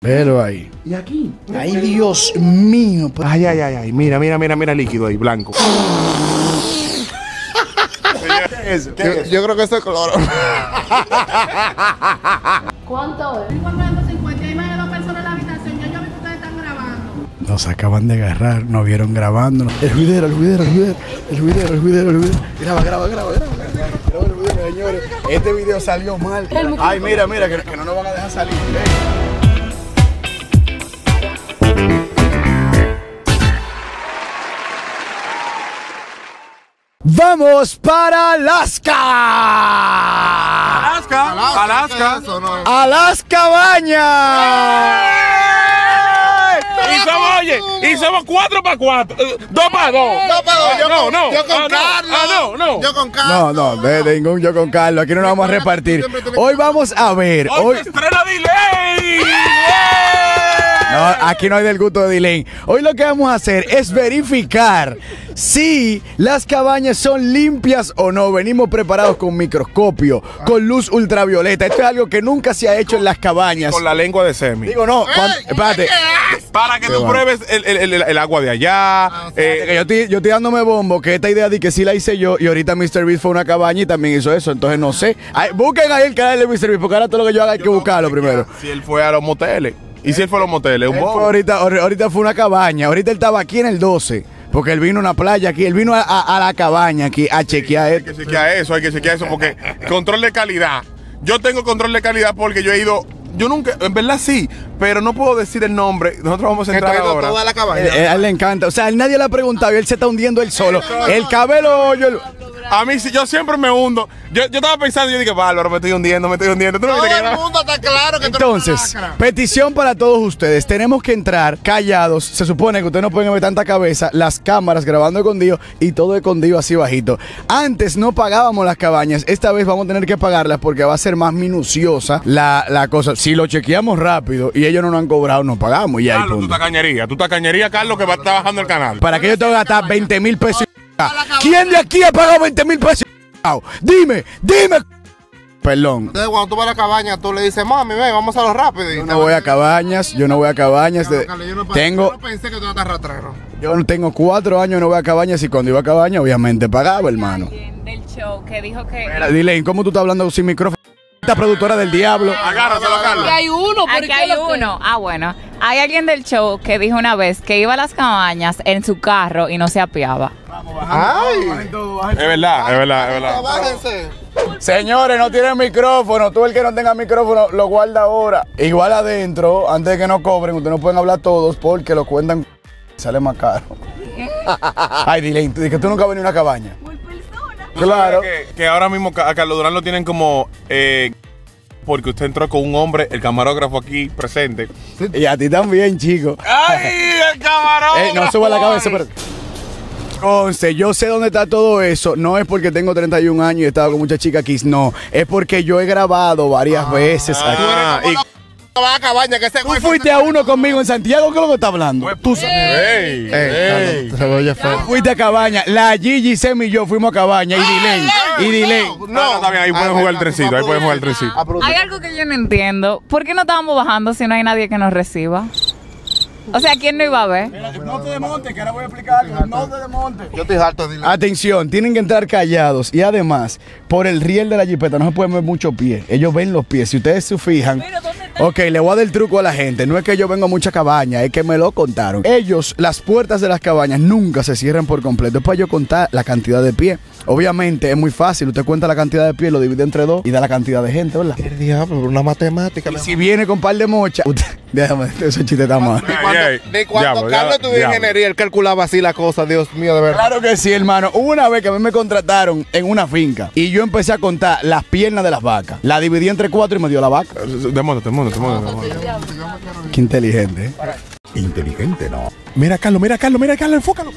Pero ahí. ¿Y aquí? Ay, Dios mío. Ay. Mira líquido ahí, blanco. ¿Qué es eso? Yo creo que eso es cloro. ¿Cuánto es? 450. Hay más de 2 personas en la habitación. Yo vi que ustedes están grabando. Nos acaban de agarrar, nos vieron grabando. El juidero. Graba el juidero, señores. Este video salió mal. Ay, mira, que no nos van a dejar salir. ¡Vamos para Alaska! Alaska. ¡A las cabañas! Y somos 4 para 4. 2 para 2. Yo con Carlos. Yo con Carlos. No, de ningún yo con Carlos. Aquí no nos vamos a repartir. Hoy vamos a ver. Hoy se estrena Delay. No, aquí no hay del gusto de Dylan. Hoy lo que vamos a hacer es verificar si las cabañas son limpias o no. Venimos preparados con microscopio, con luz ultravioleta. Esto es algo que nunca se ha hecho en las cabañas. Con la lengua de Semi. Digo, no, espérate. Para que tú pruebes el agua de allá. Que yo estoy dándome bombo, que esta idea de que sí la hice yo, y ahorita Mr. Beast fue una cabaña y también hizo eso. Entonces no sé. Busquen ahí el canal de Mr. Beast, porque ahora todo lo que yo haga hay que buscarlo primero. Si él fue a los moteles. ¿Y si él fue a los moteles? Un bobo. Ahorita fue una cabaña. Ahorita él estaba aquí en el 12. Porque él vino a una playa aquí. Él vino a la cabaña aquí a chequear esto. Hay que chequear eso porque control de calidad. Yo tengo control de calidad porque yo he ido. Yo nunca, en verdad sí, pero no puedo decir el nombre. Nosotros vamos a entrar ahora. Toda la cabaña. A él le encanta. O sea, nadie le ha preguntado y él se está hundiendo él solo. El cabello. A mí sí, yo siempre me hundo. Yo estaba pensando, yo dije, bárbaro, me estoy hundiendo. ¿Tú no viste Todo que el mundo está claro que Entonces, tú eres una petición para todos ustedes. Tenemos que entrar callados. Se supone que ustedes no pueden ver tanta cabeza. Las cámaras grabando escondido y todo escondido así bajito. Antes no pagábamos las cabañas. Esta vez vamos a tener que pagarlas porque va a ser más minuciosa la cosa. Si lo chequeamos rápido y ellos no nos han cobrado, nos pagamos. Y ahí, Carlos, tú tacañería, Carlos, que va a estar bajando el canal. ¿Para que yo tengo que gastar 20 mil pesos? ¿Quién de aquí ha pagado 20 mil pesos? Dime. Perdón. Entonces, cuando tú vas a la cabaña, tú le dices, mami, ven, vamos a lo rápido. Yo no voy a cabañas. Yo no pensé que tú eras ratrero. Yo tengo 4 años, no voy a cabañas y cuando iba a cabañas, obviamente pagaba, hermano. Del show que dijo que... Mira, Dylan, ¿cómo tú estás hablando sin micrófono? Esta productora del diablo. Agárraselo, Carlos. Aquí hay uno. Aquí hay uno. Ah, bueno. Hay alguien del show que dijo una vez que iba a las cabañas en su carro y no se apiaba. Ay. Es verdad. Bájense. Señores, no tienen micrófono. Tú el que no tenga micrófono lo guarda ahora. Igual adentro, antes de que nos cobren, ustedes no pueden hablar todos porque lo cuentan. Sale más caro. Ay, Dylan, que tú nunca has venido a una cabaña. Claro. Que ahora mismo a Carlos Durán lo tienen como porque usted entró con un hombre, el camarógrafo aquí presente. Y a ti también, chico. ¡Ay, el camarógrafo! No suba la cabeza, pero... Conste, yo sé dónde está todo eso. No es porque tengo 31 años y he estado con muchas chicas aquí. No, es porque yo he grabado varias veces aquí. Va a cabaña, que Tú fuiste a uno conmigo en Santiago, ¿qué es lo que está hablando? Tú sabes. Fuiste a cabaña. La Gigi, Semi y yo fuimos a cabaña. Y Dylan. No, está bien, ahí pueden jugar el trencito. Hay algo que yo no entiendo. ¿Por qué no estábamos bajando si no hay nadie que nos reciba? O sea, ¿quién no iba a ver? No te desmontes, que ahora voy a explicar algo. No te desmontes. Yo estoy harto de Dylan. Atención, tienen que entrar callados. Y además, por el riel de la jipeta no se pueden ver muchos pies. Ellos ven los pies. Si ustedes se fijan. Ok, le voy a dar el truco a la gente. No es que yo venga a mucha cabaña, es que me lo contaron. Ellos, las puertas de las cabañas nunca se cierran por completo. Es para yo contar la cantidad de pies. Obviamente es muy fácil. Usted cuenta la cantidad de pies, lo divide entre 2 y da la cantidad de gente, ¿verdad? El diablo, una matemática. Y si viene con par de mochas, déjame, ese chiste está mal. De cuando Carlos estudió ingeniería, él calculaba así la cosa, Dios mío, de verdad. Claro que sí, hermano. Hubo una vez que a mí me contrataron en una finca y yo empecé a contar las piernas de las vacas. La dividí entre 4 y me dio la vaca. Desmontate. Qué inteligente, ¿eh? Inteligente, no. Mira, Carlos, enfócalo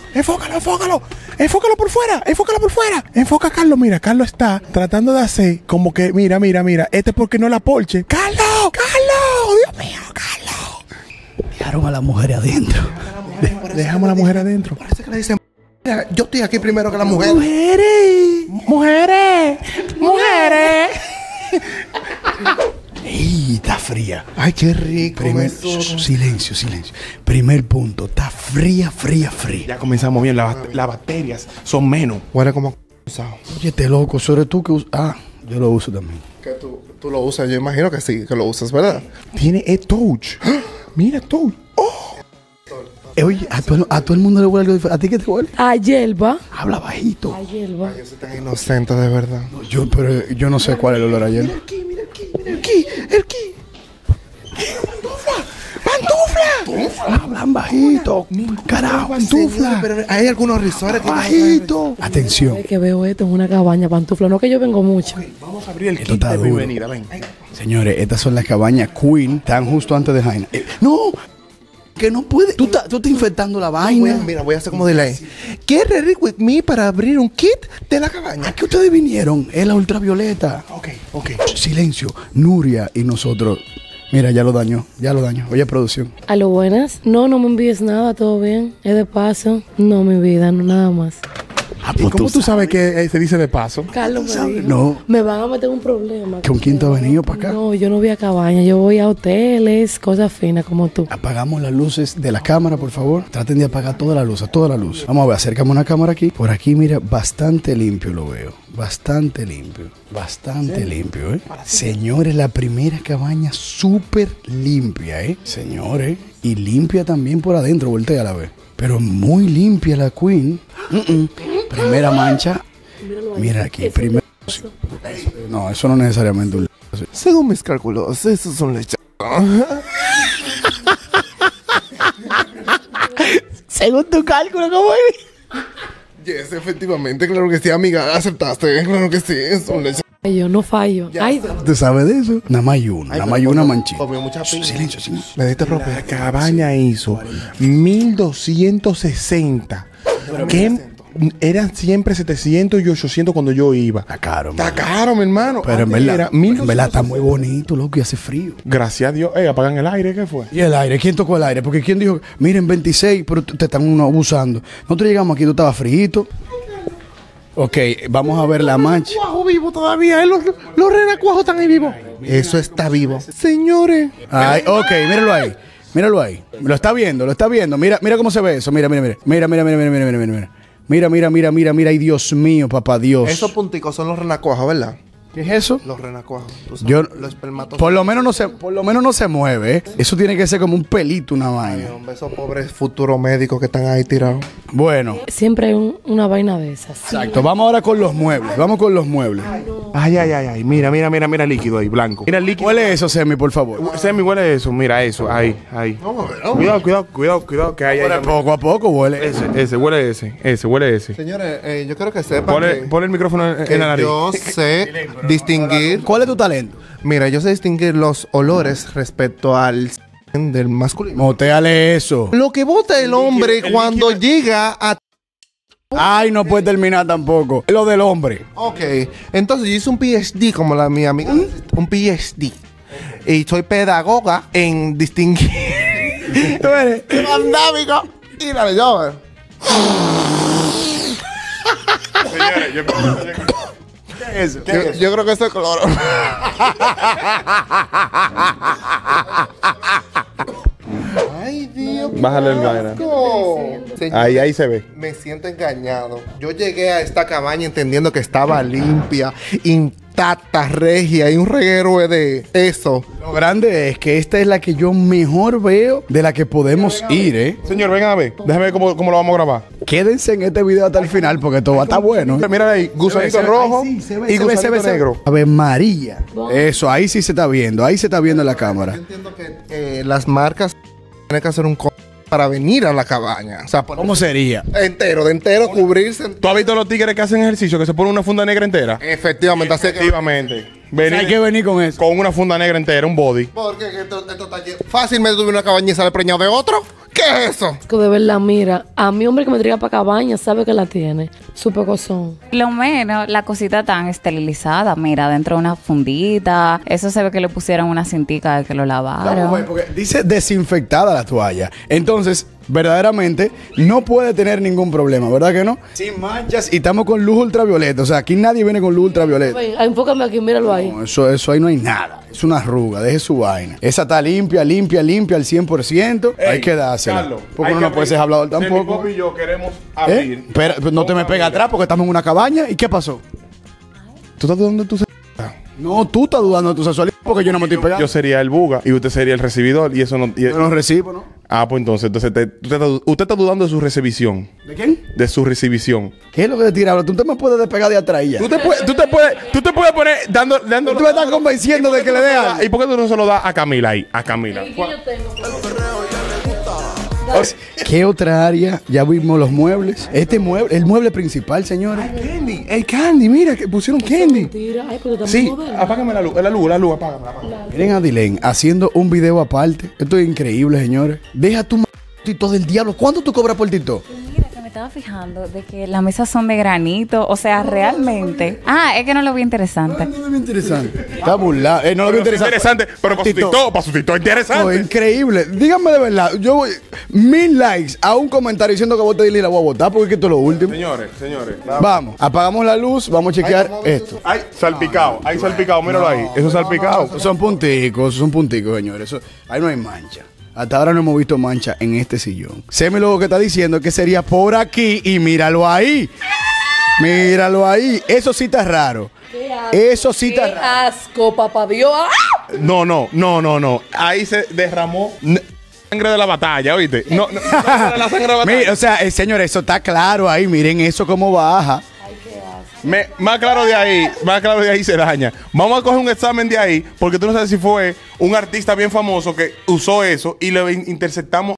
por fuera. Enfoca, Carlos, mira, Carlos está tratando de hacer como que, mira, este es porque no la porche. ¡Carlos! ¡Dios mío, Carlos! Dejaron a la mujer adentro. Dejamos a la mujer adentro. Parece que le dicen, yo estoy aquí primero que la mujer. ¡Mujeres! ¡Ey! Está fría. Ay, qué rico. Silencio. Primer punto. Está fría. Ya comenzamos bien. Las bacterias son menos. Huele como Oye, te loco. Sobre tú que usas. Ah, yo lo uso también. que tú lo usas. Yo imagino que sí, que lo usas, ¿verdad? Tiene touch. Mira, touch. Oye, a todo el mundo le huele algo diferente. ¿A ti qué te huele? A hierba. Habla bajito. A hierba. Yo soy tan inocente, de verdad. Pero yo no sé cuál es el olor ayer. El ki. ¡Pantufla! Hablan bajito. Carajo, pantufla. Pero hay algunos risores que Bajito. Atención. Es que veo esto en una cabaña, pantufla. No que yo vengo mucho. Vamos a abrir el Esto kit está de duro. bienvenida. Ven. Señores, estas son las cabañas Queen. Están justo antes de Jaina. No, que no puede. Tú estás infectando la vaina. Voy a hacer como de ley. ¿Get ready with me para abrir un kit de la cabaña? ¿A qué ustedes vinieron? Es la ultravioleta. Ok. Silencio. Nuria y nosotros. Mira, ya lo dañó. Oye, producción. A lo buenas. No me envíes nada, todo bien. Es de paso. No, mi vida, no nada más. ¿Y cómo tú sabes que se dice de paso? Carlos me dijo, No. me van a meter un problema. ¿Con quién tú has venido para acá? No, yo no voy a cabaña, yo voy a hoteles, cosas finas como tú. Apagamos las luces de la cámara, por favor. Traten de apagar toda la luz. Vamos a ver, acércame una cámara aquí. Por aquí, mira, bastante limpio lo veo. Bastante limpio, ¿eh? Señores, la primera cabaña súper limpia, ¿eh? Señores, y limpia también por adentro, voltea a la vez. Pero muy limpia la Queen. Primera mancha. Mira aquí, primero. No, eso no es necesariamente un... Según mis cálculos, esos son lechas. Según tu cálculo, ¿cómo es? Yes, efectivamente, claro que sí, amiga. Aceptaste, claro que sí, son lechas. Yo no fallo. Ay, ¿Tú sabes de eso? Nada más hay una manchita. Comió mucha pizza. Silencio. Me diste propio. La cabaña hizo 1260. Que eran siempre 700 y 800 cuando yo iba. Está caro, Está man. caro, mi hermano. Pero en Antes verdad, era en 1200. verdad está muy bonito, loco, y hace frío. Gracias a Dios. Apagan el aire, ¿qué fue? ¿Y el aire? ¿Quién tocó el aire? Porque ¿quién dijo, miren, 26, pero te están uno abusando? Nosotros llegamos aquí, tú estabas frío. Ok, vamos a ver la mancha. Cuajo vivo todavía. Los renacuajos están ahí vivos. Eso está vivo. Señores. Ay, ok, míralo ahí. Lo está viendo. Mira cómo se ve eso. Mira. Mira, ay Dios mío, papá Dios. Esos punticos son los renacuajos, ¿verdad? ¿Qué es eso? Los renacuajos. Yo, Los espermatozoides. por lo menos no se mueve, ¿eh? Eso tiene que ser como un pelito, una vaina. Ay, hombre, esos pobres futuros médicos que están ahí tirados. Bueno, siempre hay una vaina de esas. exacto. Vamos ahora con los muebles. Ay. Mira el líquido ahí, blanco. Mira el líquido. Huele eso, Semi, por favor. Semi, huele eso. Mira eso. Ahí. Cuidado. Que hay ahí. Poco a poco huele. Ese, huele ese. Señores, yo quiero que sepan Ponle el micrófono que en la nariz. yo sé distinguir. ¿Cuál es tu talento? Mira, yo sé distinguir los olores respecto al del masculino. Motéale eso. Lo que bota el hombre cuando llega a... Ay, no puede terminar tampoco. Lo del hombre. Ok, entonces yo hice un PhD como mi amiga. Un PhD. Y soy pedagoga en distinguir... Tú eres. Mandámico y la de yo. Yo creo que esto es cloro. Ay, Dios. Bájale el vaina. Señor, Ahí se ve. me siento engañado. Yo llegué a esta cabaña entendiendo que estaba limpia, intacta, regia y un reguero de eso. Lo grande es que esta es la que yo mejor veo de la que podemos ir, ¿eh? Señor, vengan a ver. Déjame ver cómo lo vamos a grabar. Quédense en este video hasta el final porque todo va a estar bueno. Mira ahí, gusanito rojo y gusanito negro. A ver, María. Eso, ahí sí se está viendo. Ahí se está viendo en la cámara. Yo entiendo que las marcas tienen que hacer un para venir a la cabaña. O sea, ¿Cómo sería? de entero, cubrirse. ¿Tú has visto los tigres que hacen ejercicio que se ponen una funda negra entera? Efectivamente, así que... Efectivamente. Hay que venir con eso. Con una funda negra entera, un body. Porque esto está lleno. Fácilmente tuve una cabaña y sale preñado de otro. ¿Qué es eso? Que de verdad, mira, a mi hombre que me traiga para cabaña sabe que la tiene. Su pecozón. Lo menos, la cosita tan esterilizada, mira, dentro de una fundita. Eso se ve que le pusieron una cintica de que lo lavaron. Vamos a ver, porque dice desinfectada la toalla. Entonces, verdaderamente no puede tener ningún problema, ¿verdad que no? Sin manchas y estamos con luz ultravioleta. O sea, aquí nadie viene con luz ultravioleta. Ven, enfócame aquí, míralo ahí. No, eso ahí no hay nada. Es una arruga, deje su vaina. Esa está limpia al 100%. Hay que dársela. Carlos, porque uno no puede ser hablador Mi tampoco. papi y yo queremos abrir. Pero no te me pega atrás porque estamos en una cabaña. ¿Y qué pasó? ¿Tú estás dudando de tu No, tú estás dudando de tu sexualidad porque yo no me estoy pegando. Yo sería el buga y usted sería el recibidor y eso no... Yo no recibo, ¿no? Ah, pues entonces usted está dudando de su recibición. ¿De quién? De su recibición. ¿Qué es lo que te tira? Tú te me puedes despegar de atrás y ya. Tú te puedes poner dando... Tú me estás convenciendo de que le dé algo. ¿Y por qué tú no se lo das a Camila ahí? A Camila. ¿Qué otra área? Ya vimos los muebles. El mueble principal, señores. Candy. El Candy, mira, que pusieron Candy. Mentira. Ay, pero estamos Sí, modernos. apágame la luz, apágame. Miren a Dylan haciendo un video aparte. Esto es increíble, señores. Deja tu tito del diablo. ¿Cuánto tú cobras por tito? Mira, que me estaba fijando de que las mesas son de granito. O sea, realmente. Ah, es que no lo vi interesante. No es interesante. Está burlado. No lo veo interesante. Pero para su tito No, interesante. increíble. Díganme de verdad. Yo voy 1000 likes a un comentario diciendo que vote Dylan y la voy a votar porque es que esto es lo último. Señores. Vamos, apagamos la luz. Vamos a chequear esto. Hay salpicado, míralo ahí. Eso es salpicado. Son punticos, señores. Ahí no hay mancha. Hasta ahora no hemos visto mancha en este sillón. Semi lo que está diciendo es que sería por aquí y míralo ahí. Míralo ahí. Eso sí está raro. Eso sí está Qué raro. asco, papá Dios. ¡Ah! No. Ahí se derramó sangre de la batalla, ¿oíste? No, la sangre de la batalla. Mira, o sea, señores, eso está claro ahí. Miren eso cómo baja. Más claro de ahí se daña. Vamos a coger un examen de ahí, porque tú no sabes si fue un artista bien famoso que usó eso y le interceptamos.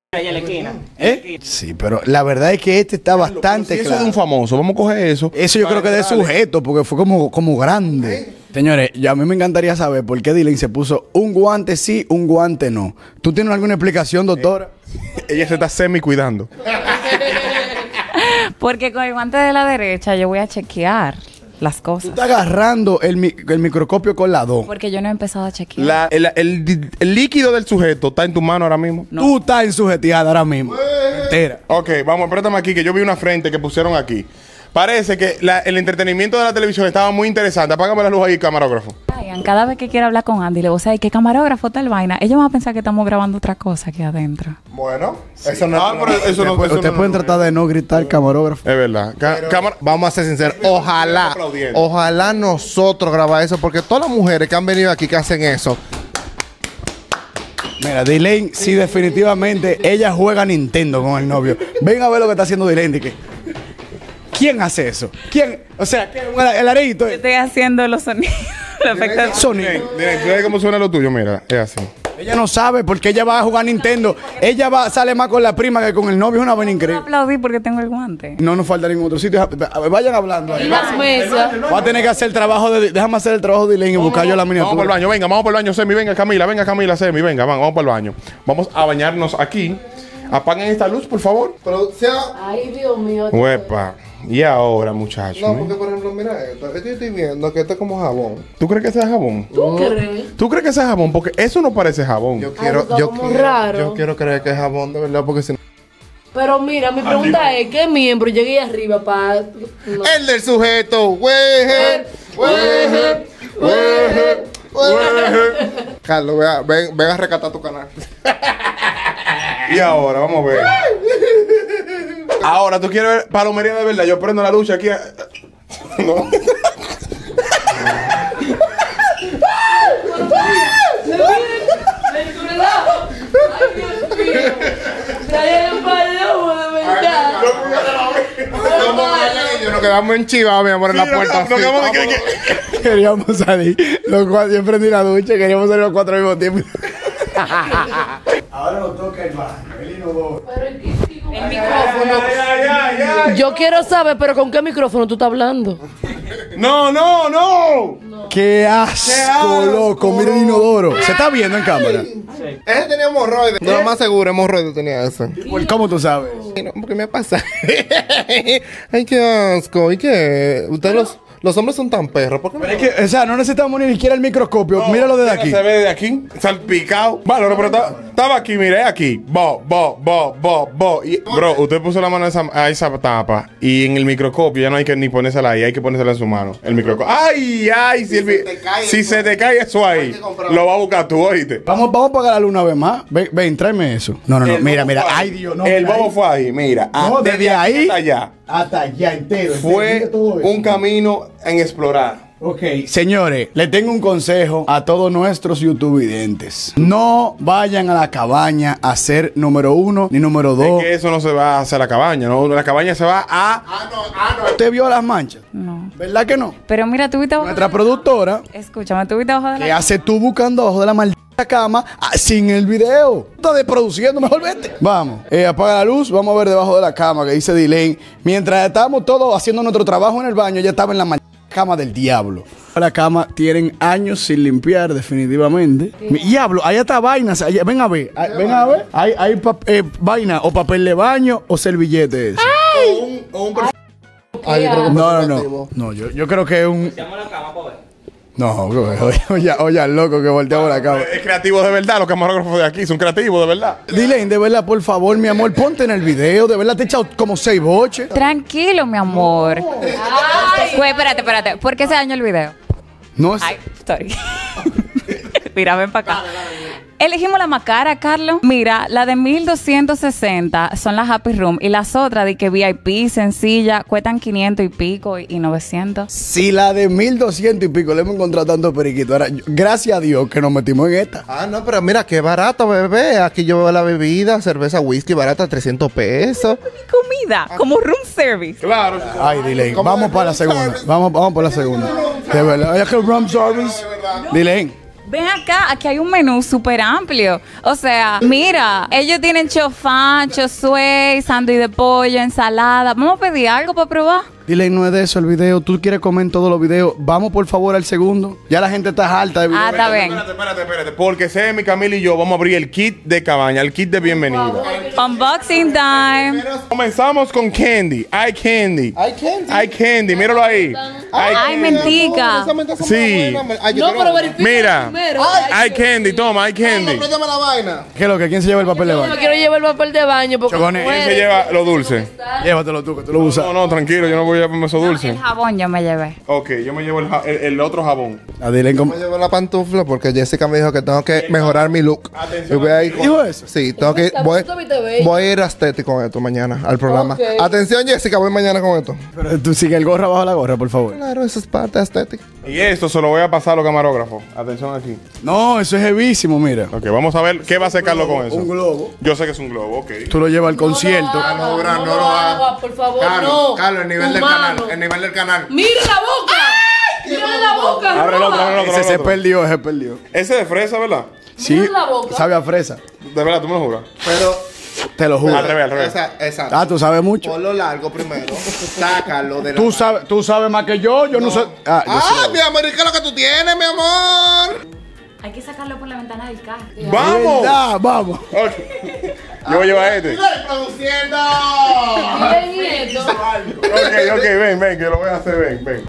Sí, pero la verdad es que este está bastante Si eso es claro. de un famoso, vamos a coger eso. Eso yo creo que de sujeto, porque fue como grande. Señores, a mí me encantaría saber por qué Dylan se puso un guante sí, un guante no. ¿Tú tienes alguna explicación, doctora? Ella se está semi cuidando. Porque con el guante de la derecha yo voy a chequear las Tú cosas. estás agarrando el microscopio con la 2. Porque yo no he empezado a chequear. El líquido del sujeto está en tu mano ahora mismo. No. Tú estás ensujeteada ahora mismo. Entera. Ok, vamos, préstame aquí, que yo vi una frente que pusieron aquí. Parece que el entretenimiento de la televisión estaba muy interesante. Apágame la luz ahí, camarógrafo. Ryan, cada vez que quiero hablar con Andy, le voy a decir, ¿qué camarógrafo tal vaina? Ellos van a pensar que estamos grabando otra cosa aquí adentro. Bueno, eso no Ah, pero eso no. Ustedes pueden tratar de no gritar camarógrafo. Es verdad. Vamos a ser sinceros. Aplaudiendo. Ojalá nosotros grabar eso, porque todas las mujeres que han venido aquí que hacen eso. Mira, Dylan, sí, definitivamente, ella juega a Nintendo con el novio. Ven a ver lo que está haciendo Dylan. ¿Quién hace eso? ¿Quién? O sea, el areito. Yo estoy haciendo los sonidos. Los efectos. Sonido. Miren, ¿tú sabes cómo suena lo tuyo? Mira, es así. Ella no sabe porque ella va a jugar Nintendo. Ella sale más con la prima que con el novio. Es una vaina No increíble. aplaudí porque tengo el guante. No nos falta ningún otro sitio. A ver, vayan hablando ahí. Y las mesas. Voy a tener que hacer el trabajo de... Déjame hacer el trabajo de Dylan y buscar yo la Vamos miniatura. por el baño, venga, vamos por el baño, Semi, venga Camila, Semi, venga, vamos por el baño. Vamos a bañarnos aquí. Apaguen esta luz, por favor. Pero sea. Ay, Dios mío. Huepa. Y ahora, muchachos. No, porque por ejemplo, mira esto. Esto yo estoy viendo que esto es como jabón. ¿Tú crees que sea jabón? ¿Tú crees? ¿Tú crees que sea jabón? Porque eso no parece jabón. Yo quiero, está yo como quiero, raro. yo quiero creer que es jabón de verdad, porque si no. Pero mira, mi pregunta es, ¿qué miembro llegué arriba para...? No. El del sujeto. Weje. Carlos, ven a rescatar tu canal. Y ahora, vamos a ver. Ahora, ¿tú quieres ver palomería de verdad? Yo prendo la luz aquí. No. Nos quedamos en Chiva, mi amor, en la puerta. Nos quedamos así. aquí. Queríamos salir los cuatro. Yo prendí la ducha. Queríamos salir los cuatro al mismo tiempo. Ahora nos toca el baño. El inodoro. El micrófono. Yo quiero saber, pero ¿con qué micrófono tú estás hablando? No. ¡Qué asco, loco! Mira el inodoro. ¿Se está viendo en cámara? Ese tenía hemorroides. No, lo más seguro, hemorroides tenía ese. ¿Cómo tú sabes? No, porque me pasa. Ay, qué asco. ¿Y qué? ¿Ustedes Los hombres son tan perros. ¿Por qué no? Pero es que, o sea, no necesitamos ni siquiera el microscopio. Míralo desde aquí. Se ve desde aquí, salpicado. Vale, pero estaba aquí, mire, aquí. Bo. Y, bro, usted puso la mano a esa tapa y en el microscopio ya no hay que ni ponérsela ahí, hay que ponérsela en su mano. El microscopio. ¡Ay! Si se te cae eso ahí, lo va a buscar tú, oíste. Vamos a pagar la luz una vez más. Ven, tráeme eso. No. Mira. Ay, Dios, no. El bobo fue ahí, mira. No, desde ahí hasta allá. Hasta allá entero. Fue un camino en explorar. Ok, señores, le tengo un consejo a todos nuestros YouTubidentes. No vayan a la cabaña a ser número 1 ni número 2. Es que eso no se va a hacer la cabaña, ¿no? La cabaña se va a... no. ¿Usted vio las manchas? No. ¿Verdad que no? Pero mira, tú viste abajo. Nuestra productora, Escúchame, tú viste abajo de ¿qué la. hace tú buscando abajo de la maldita cama sin el video? Está produciendo, mejor vete. Vamos, apaga la luz, vamos a ver debajo de la cama que dice Dylan. Mientras estábamos todos haciendo nuestro trabajo en el baño, ella estaba en la maldita cama del diablo. La cama tienen años sin limpiar, definitivamente. Diablo, allá está vainas. Ven a ver. Hay vaina o papel de baño o servillete ese. O un Ay, yo creo que No, yo creo que es un... No, oye, al loco que volteamos la cama. Es creativo de verdad, los camarógrafos de aquí son creativos de verdad. Dylan, de verdad, por favor, mi amor, ponte en el video. De verdad, te he echado como 6 boches. Tranquilo, mi amor. Güey, espérate. ¿Por qué se dañó el video? No es... Ay, sorry. Mira, ven para acá. Elegimos la más cara, Carlos. Mira, la de 1260 son las Happy Room y las otras de que VIP, sencilla, cuestan 500 y pico y 900. Si la de 1200 y pico le hemos encontrado tanto periquito. Ahora, gracias a Dios que nos metimos en esta. No, pero mira, qué barato, bebé. Aquí yo veo la bebida, cerveza, whisky barata, 300 pesos. Y comida, como room service. Claro. Ay, Dylan, vamos para la segunda. Vamos para la segunda. De verdad. Oye, que room service. Dylan. Ven acá, aquí hay un menú súper amplio. O sea, mira, ellos tienen chofán, chosuey, sándwich de pollo, ensalada. Vamos a pedir algo para probar. Dylan, no es de eso el video. Tú quieres comer en todos los videos. Vamos por favor al segundo. Ya la gente está harta de video. Está bien. Espérate. Porque Semi, Camila y yo vamos a abrir el kit de cabaña, el kit de bienvenida. Unboxing time. Comenzamos con Candy. Hay Candy, míralo ahí. Ay, mentica. Sí. No, pero verifica Mira, primero. hay Candy, toma, hay Candy. Préstame la vaina. ¿Qué es lo que? ¿Quién se lleva el papel de Yo baño? no quiero llevar el papel de baño porque Chocones. ¿Quién muere. se lleva lo dulce? Llévatelo tú, que tú lo usas. No, tranquilo, yo no voy a llevarme eso El dulce. jabón yo me llevé. Ok, yo me llevo el otro jabón. A Dylan, ¿cómo? Me llevo la pantufla porque Jessica me dijo que tengo que mejorar mi look. Atención. Y voy a ir con... ¿Dijo eso? Sí, tengo que... Voy a ir estético con esto mañana al programa. Ok. Atención, Jessica, voy mañana con esto. Pero tú sigue el gorro bajo la gorra, por favor. Claro, eso es parte estética. Y esto se lo voy a pasar a los camarógrafos. Atención aquí. No, eso es heavísimo, mira. Ok, vamos a ver qué va a hacer Carlos con eso. Un globo. Yo sé que es un globo, ok. Tú lo llevas al concierto. no, bro, no no lo lo hagas. hagas, por favor, no. Carlos, el nivel del Humano. canal. El nivel del canal. ¡Mira la boca! ¡Mira la boca! Abre el otro, abre el otro. Ese se abre el otro. perdió, ese perdió. Ese de fresa, ¿verdad? Sí, Mira la boca. sabe a fresa. De verdad, tú me lo juras. Pero... Te lo juro. Al revés, al revés. Exacto. Ah, tú sabes mucho. Ponlo largo primero. Sácalo de la... Tú sabes más que yo no sé. Ah, yo sé. mi amor, ¿y qué es lo que tú tienes, mi amor? Hay que sacarlo por la ventana del carro. ¡Vamos! ¿Verdad? Vamos. Ok. Yo voy a llevar este. ¡Produciendo! Miren esto. Ok, ven, que lo voy a hacer, ven.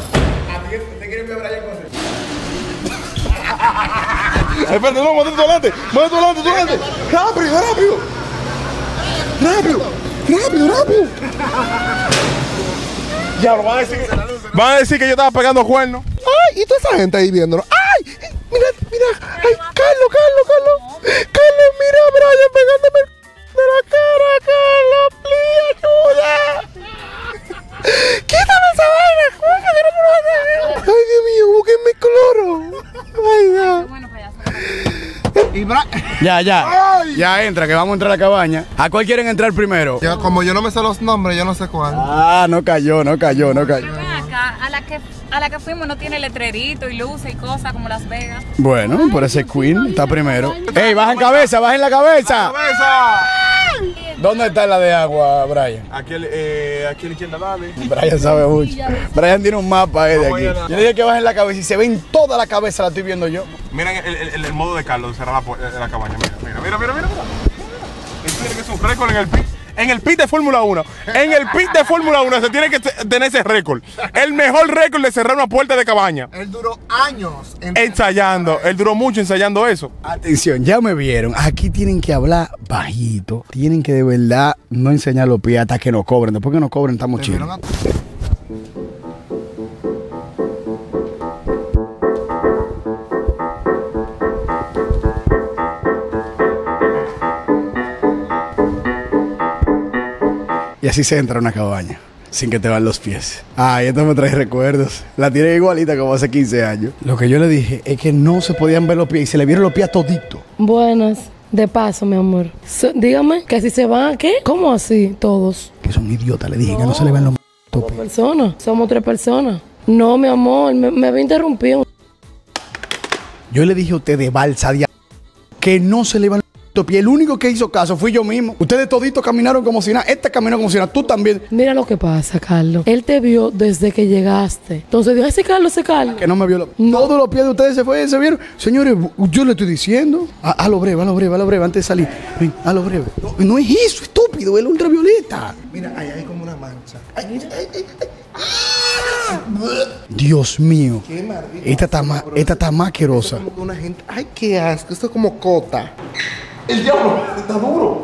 Espérate, no, muévete tú adelante. Rápido. Ya, lo van a decir que yo estaba pegando cuernos. ¡Ay! Y toda esa gente ahí viéndolo. ¡Ay! Mira. ¡Ay, Carlos! ¡Carlos, mira a Brian pegándome de la cara! ¡Carlos, please, ayuda! ¡Quítame esa vaina! ¡Coño, que no me lo hagas! ¡Ay, Dios mío! ¡Búsquenme cloro! ¡Ay, Dios! Bueno, payaso. Y Ya entra, que vamos a entrar a la cabaña. ¿A cuál quieren entrar primero? como yo no me sé los nombres, yo no sé cuál. Ah, no cayó. Pero ven acá, a la que fuimos no tiene letrerito y luces y cosas como Las Vegas. Bueno, por ese Queen está primero. ¡Ey, bajen la cabeza! ¿Dónde está la de agua, Brian? Aquí a la izquierda, dale. Brian sabe mucho. Brian tiene un mapa de Vamos aquí. allá. Yo dije que bajen la cabeza y se ven toda la cabeza, la estoy viendo yo. Miren el modo de Carlos de cerrar la cabaña. Mira. Él tiene que es un récord en el piso. En el pit de Fórmula 1. En el pit de Fórmula 1 se tiene que tener ese récord. El mejor récord de cerrar una puerta de cabaña. Él duró años Ensayando. Él duró mucho ensayando eso. Atención, ya me vieron. Aquí tienen que hablar bajito. Tienen que de verdad no enseñar los pies hasta que nos cobren. Después que nos cobren, estamos chidos. Y así se entra a una cabaña, sin que te van los pies. Ay, esto me trae recuerdos. La tiene igualita como hace 15 años. Lo que yo le dije es que no se podían ver los pies y se le vieron los pies toditos. Buenas. De paso, mi amor. Dígame, que si se van, ¿qué? ¿Cómo así? Todos. Que son idiotas, le dije, que no se le ven los Dos personas. Somos 3 personas. No, mi amor, me había interrumpido. Yo le dije a usted de balsa de que no se le van los pies. El único que hizo caso fui yo mismo. Ustedes toditos caminaron como si nada. Esta caminó como si nada. Tú también. Mira lo que pasa, Carlos. Él te vio desde que llegaste. Entonces dijo, ese Carlos. Que no me vio. Todos los pies de ustedes se vieron. Señores, yo le estoy diciendo. A lo breve, antes de salir. Ven, a lo breve. No es eso, estúpido. Es el ultravioleta. Mira, ahí hay como una mancha. Dios mío. Qué maravilla. Esta está más asquerosa. Como que una gente. Ay, qué asco. Esto es como cota. El diablo está duro.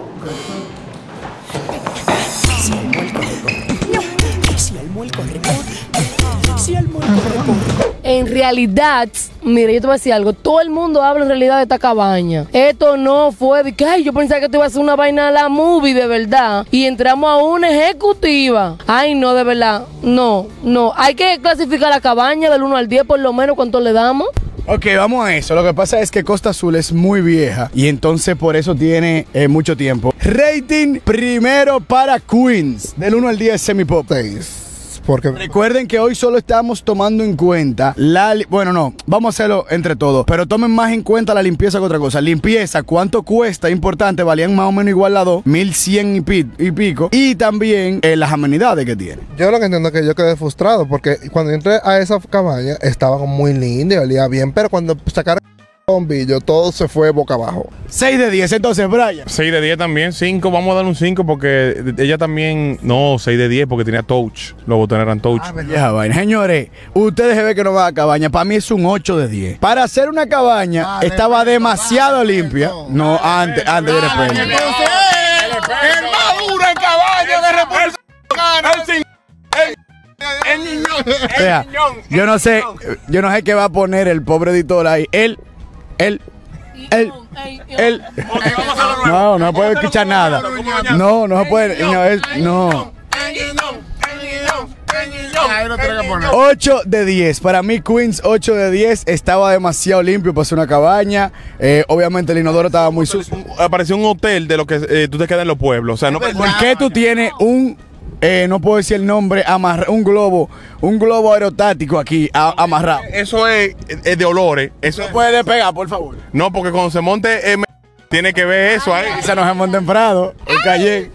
En realidad, mira, yo te voy a decir algo. Todo el mundo habla en realidad de esta cabaña. Esto no fue de que, ay, yo pensaba que te iba a hacer una vaina a la movie, de verdad. Y entramos a una ejecutiva. Ay, no, de verdad. No. Hay que clasificar la cabaña del 1 al 10, por lo menos, ¿cuánto le damos? Ok, vamos a eso. Lo que pasa es que Costa Azul es muy vieja y entonces por eso tiene mucho tiempo. Rating primero para Queens. Del 1 al 10, semipop. 6. Porque Recuerden que hoy solo estamos tomando en cuenta bueno, no, vamos a hacerlo entre todos, pero tomen más en cuenta la limpieza que otra cosa. Limpieza, ¿cuánto cuesta? Importante, valían más o menos igual las dos, 1100 y pico. Y también las amenidades que tiene. yo lo que entiendo es que yo quedé frustrado porque cuando entré a esa cabaña estaba muy linda y olía bien, pero cuando sacaron el bombillo todo se fue boca abajo. 6 de 10, entonces, Brian. 6 de 10 también. 5, vamos a darle un 5 porque ella también. No, 6 de 10 porque tenía touch. Los botones eran touch. Ya, vaina. Señores, ustedes se ven que no va a cabaña. Para mí es un 8 de 10. Para hacer una cabaña estaba demasiado limpia. No, antes de repente. El maduro en cabaña de República O sea, yo no sé qué va a poner el pobre editor ahí. Él. No puede escuchar nada. No se puede. No. 8 de 10. Para mí, Queens, 8 de 10. Estaba demasiado limpio para ser una cabaña. Obviamente, el inodoro estaba muy sucio. Apareció un hotel de lo que tú te quedas en los pueblos. O sea, no. ¿Por qué tú tienes no puedo decir el nombre, un globo aerostático aquí amarrado? Eso es de olores. Eso ¿No puede despegar, por favor? No, porque cuando se monte, tiene que ver eso ahí. Se nos hemos temprano, el Calle.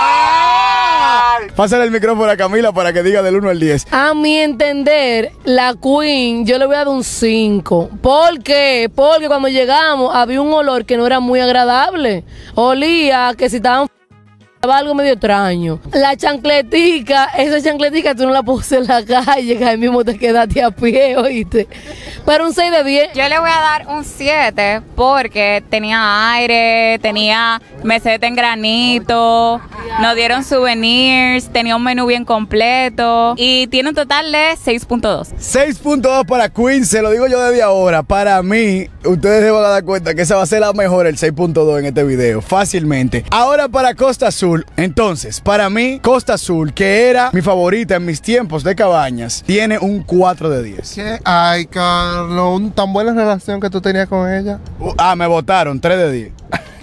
Pásale el micrófono a Camila para que diga del 1 al 10. A mi entender, la Queen, yo le voy a dar un 5. ¿Por qué? Porque cuando llegamos había un olor que no era muy agradable. Olía que si estaban algo medio extraño. La chancletica, esa chancletica tú no la puse en la calle, que ahí mismo te quedaste a pie, oíste. Pero un 6 de 10. Yo le voy a dar un 7 porque tenía aire, tenía meseta en granito, nos dieron souvenirs, tenía un menú bien completo y tiene un total de 6.2. 6.2 para Queen, se lo digo yo desde ahora. Para mí, ustedes se van a dar cuenta que esa va a ser la mejor, el 6.2 en este video, fácilmente. Ahora para Costa Azul. Entonces, para mí, Costa Azul, que era mi favorita en mis tiempos de cabañas, tiene un 4 de 10. ¿Qué? Ay, Carlos, tan buena relación que tú tenías con ella. Me votaron, 3 de 10.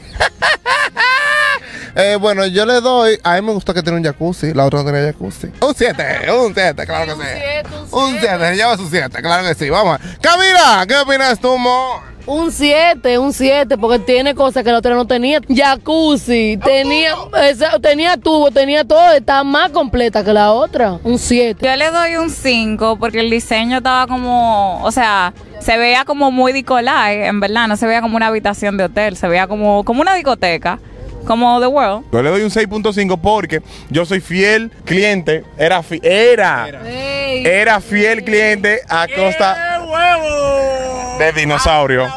Bueno, yo le doy. A mí me gustó que tiene un jacuzzi. La otra no tenía jacuzzi. Un 7, claro que sí. Un 7, se lleva su 7, claro que sí. Vamos. Camila, ¿qué opinas tú, amor? Un 7, porque tiene cosas que la otra no tenía. Jacuzzi, tenía tubo, tenía todo, estaba más completa que la otra. Un 7. Yo le doy un 5 porque el diseño estaba como, o sea, se veía como muy Nicolai, en verdad, no se veía como una habitación de hotel, se veía como una discoteca. como The World. Yo le doy un 6.5 porque yo soy fiel cliente. Era fiel cliente a costa de dinosaurio.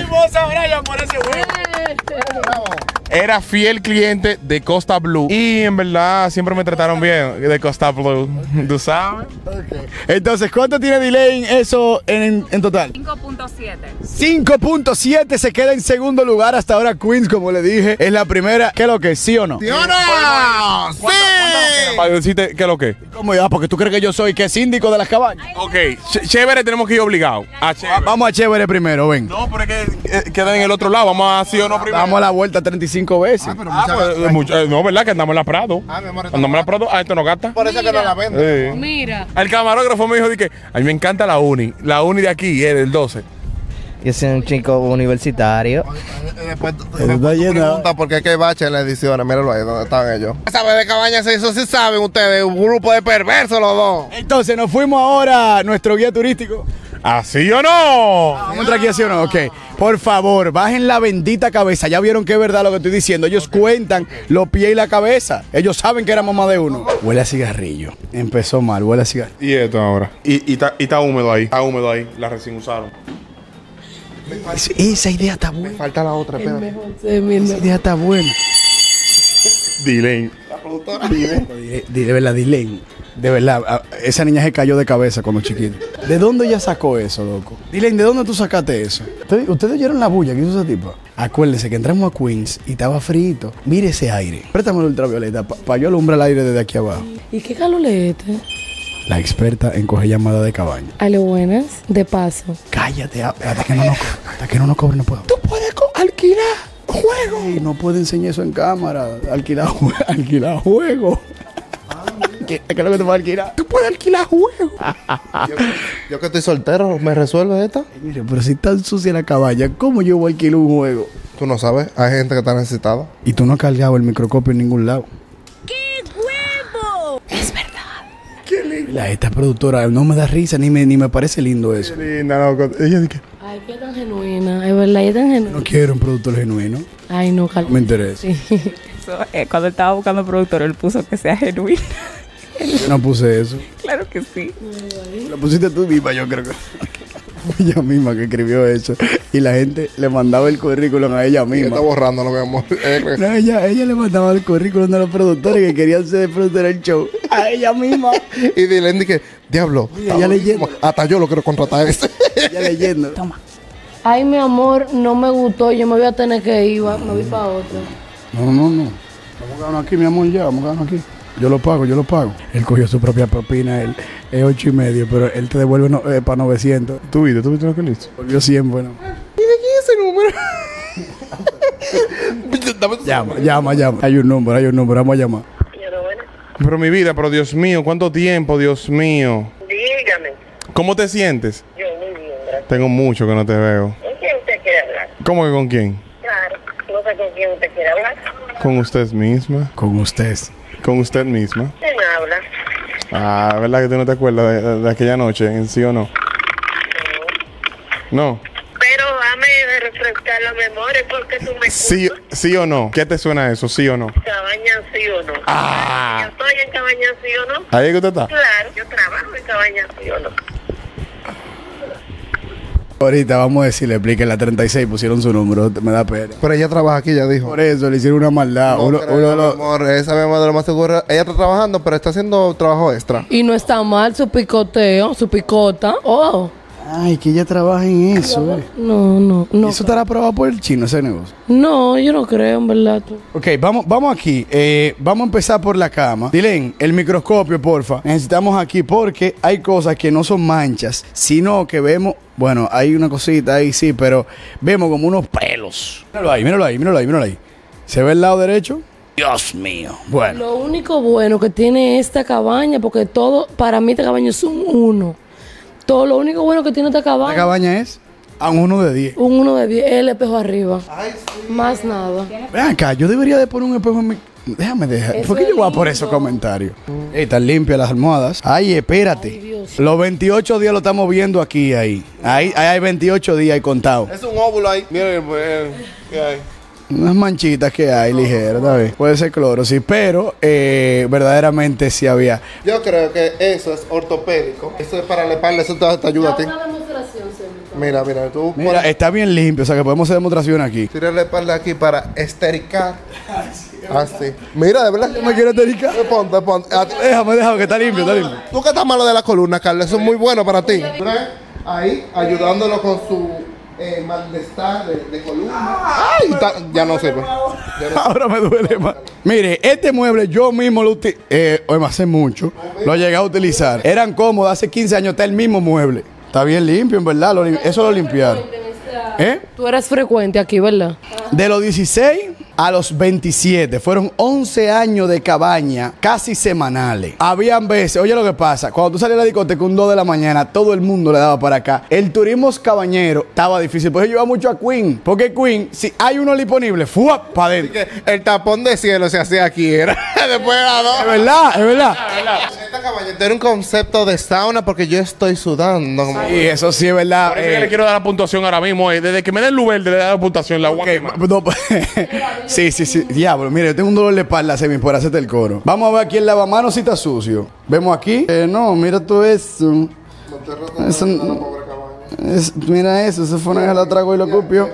Era fiel cliente de Costa Blue. Y en verdad siempre me trataron bien de Costa Blue. ¿Tú sabes? Entonces, ¿cuánto tiene delay eso en total? 5.7. 5.7, se queda en segundo lugar. Hasta ahora Queens, como le dije, es la primera. ¿Qué es lo que? ¿Sí o no? ¿Sí o no? ¡Sí! Para decirte qué es lo que. ¿Cómo ya? Porque tú crees que yo soy que síndico de las cabañas. Ok, chévere, tenemos que ir obligado. A chévere. Vamos a chévere primero, ven. No, pero es que queda en el otro lado. Vamos a sí o no primero. Vamos a la vuelta 35 veces. No, ¿verdad? Que andamos en la Prado. Ah, Mi amor, andamos en la Prado. Esto no gasta. Por eso que no la venden. Mira. El camarógrafo me dijo que a mí me encanta la uni. La uni de aquí es del 12. Yo soy un chico universitario. Después Pregunta por qué hay bache en las ediciones. Míralo ahí, donde están ellos. ¿Sabe de cabañas? Eso sí saben ustedes. Un grupo de perversos los dos. Entonces, nos fuimos ahora a nuestro guía turístico. ¿Así o no? Vamos a entrar aquí, ¿sí o no? Ok. Por favor, bajen la bendita cabeza. Ya vieron que es verdad lo que estoy diciendo. Ellos cuentan los pies y la cabeza. Ellos saben que éramos más de uno. Huele a cigarrillo. Empezó mal, huele a cigarrillo. ¿Y esto ahora? Y está húmedo ahí. Está húmedo ahí. La recién usaron. Esa idea está buena. Falta la otra, espera. Esa idea está buena. Dylan. De verdad, Dylan. De verdad, esa niña se cayó de cabeza cuando chiquita. ¿De dónde ella sacó eso, loco? Dylan, ¿de dónde tú sacaste eso? ¿Ustedes oyeron la bulla que hizo esa tipa? Acuérdense que entramos a Queens y estaba frito. Mire ese aire. Préstame el ultravioleta para yo alumbrar el aire desde aquí abajo. ¿Y qué calor es este? La experta en coger llamada de cabaña. Ale, buenas, de paso. Cállate, hasta que no nos cobre, no puedo. Tú puedes alquilar juego. Ey, no puedo enseñar eso en cámara. Alquilar juego. ¿Qué es lo que te vas a alquilar? Tú puedes alquilar juego. Yo que estoy soltero, ¿me resuelve esta? Mire, pero si está sucia la cabaña, ¿cómo yo voy a alquilar un juego? Tú no sabes, hay gente que está necesitada. Y tú no has cargado el microscopio en ningún lado. ¡Qué huevo! Es verdad. Esta productora no me da risa ni me parece lindo eso. Linda, loco. Ella dice que. Ay, qué tan genuina. Es verdad, ella es tan genuina. No quiero un productor genuino. Ay, no, No calma. me interesa. Sí. Eso, cuando estaba buscando productor, él puso que sea genuino. Yo no puse eso. Claro que sí. Lo pusiste tú misma, yo creo que. Ella misma que escribió eso. Y la gente le mandaba el currículum a ella Ella misma. está borrando, mi amor. No, ella le mandaba el currículum a los productores que querían ser productor del show. A ella misma. Y Dylan dije, diablo. Mira, ya leyendo. Hasta yo lo quiero contratar a ese. Ella leyendo. Toma. Ay, mi amor, no me gustó. Yo me voy a tener que ir. Me voy para otra. No. Vamos a quedarnos aquí, mi amor, ya. Vamos a quedarnos aquí. Yo lo pago. Él cogió su propia propina, él es 8.5, pero él te devuelve para 900. ¿Tú viste lo que le hizo? Volvió 100, bueno. ¿Y de quién es ese número? Llama. Hay un número, vamos a llamar. Pero mi vida, pero Dios mío, ¿cuánto tiempo, Dios mío? Dígame. ¿Cómo te sientes? Yo muy bien, gracias. Tengo mucho que no te veo. ¿Con quién usted quiere hablar? ¿Cómo que con quién? Claro, no sé con quién usted quiere hablar. Con usted misma. Con usted. Con usted misma. ¿Quién habla? Ah, ¿verdad que tú no te acuerdas de aquella noche, en sí o no? No. Pero dame refrescar la memoria porque tú me Sí o no. ¿Qué te suena eso? ¿Sí o no? Cabaña sí o no. Ah. Yo estoy en Cabaña sí o no. ¿Ahí es que usted está? Claro, yo trabajo en Cabaña sí o no. Ahorita vamos a decirle, explique la 36, pusieron su número, me da pena. Pero ella trabaja aquí, ya dijo. Por eso le hicieron una maldad. No, creo, mi amor, esa mi amor de lo más seguro. Ella está trabajando, pero está haciendo trabajo extra. Y no está mal su picoteo, su picota. Oh. Ay, que ella trabaja en eso, No. ¿Eso estará aprobado por el chino, ese negocio? No, yo no creo, en verdad. Tú. Ok, vamos aquí. Vamos a empezar por la cama. Dylan, el microscopio, porfa. Necesitamos aquí porque hay cosas que no son manchas, sino que vemos... Bueno, hay una cosita ahí, sí, pero vemos como unos pelos. Míralo ahí. ¿Se ve el lado derecho? Dios mío. Bueno. Lo único bueno que tiene esta cabaña, porque todo, para mí esta cabaña es un 1. Todo lo único bueno que tiene esta ¿La cabaña. cabaña es? A un 1 de 10. Un 1 de 10, el espejo arriba. Ay, sí. Más nada. Ven acá, yo debería de poner un espejo en mi... Déjame dejar. Eso ¿Por qué es yo voy a por lindo. esos comentarios? Ey, están limpias las almohadas. Ay, espérate. Ay, Dios. Los 28 días lo estamos viendo aquí, ahí. Ahí hay 28 días contados. Es un óvulo ahí. Mira, ¿qué hay? Unas manchitas que hay ligeras, ¿sabes? Puede ser cloro, sí, pero verdaderamente sí había. Yo creo que eso es ortopédico. Eso es para la espalda, eso te ayuda a ti. Una demostración, Mira, tú Mira, está bien limpio, o sea que podemos hacer demostración aquí. tira la espalda aquí para estericar. Así. Mira, de verdad. Yo me quiero estericar. Ponte. Déjame, que está limpio, está limpio. Tú que estás malo de la columna, Carlos, eso es muy bueno para ti. Ahí, ayudándolo con su malestar de columna. ¡Ay! Ya no sirve. Ahora me duele más. Mire, este mueble yo mismo lo hace mucho, lo llegué a utilizar. Eran cómodos, hace 15 años está el mismo mueble. Está bien limpio, en verdad, eso lo limpiaron. Tú eres frecuente aquí, ¿verdad? De los 16 a los 27, fueron 11 años de cabaña, casi semanales. Habían veces, oye lo que pasa, cuando tú salías a la discoteca un 2 de la mañana, todo el mundo le daba para acá. El turismo cabañero estaba difícil, pues yo iba mucho a Queen, porque Queen, si hay uno disponible, ¡fua! Para adentro. El tapón de cielo se hacía aquí, era después de las 2. Es verdad. Esta cabaña tiene un concepto de sauna porque yo estoy sudando. Y eso sí es verdad. Por eso que le quiero dar la puntuación ahora mismo. Desde que me den luz verde, le doy la puntuación. La Okay, no, sí. Diablo, mire, yo tengo un dolor de espalda, Semi, por hacerte el coro. Vamos a ver aquí el lavamanos si está sucio. Vemos aquí. No, mira todo eso. Mira eso, se fue a la trago y lo copió.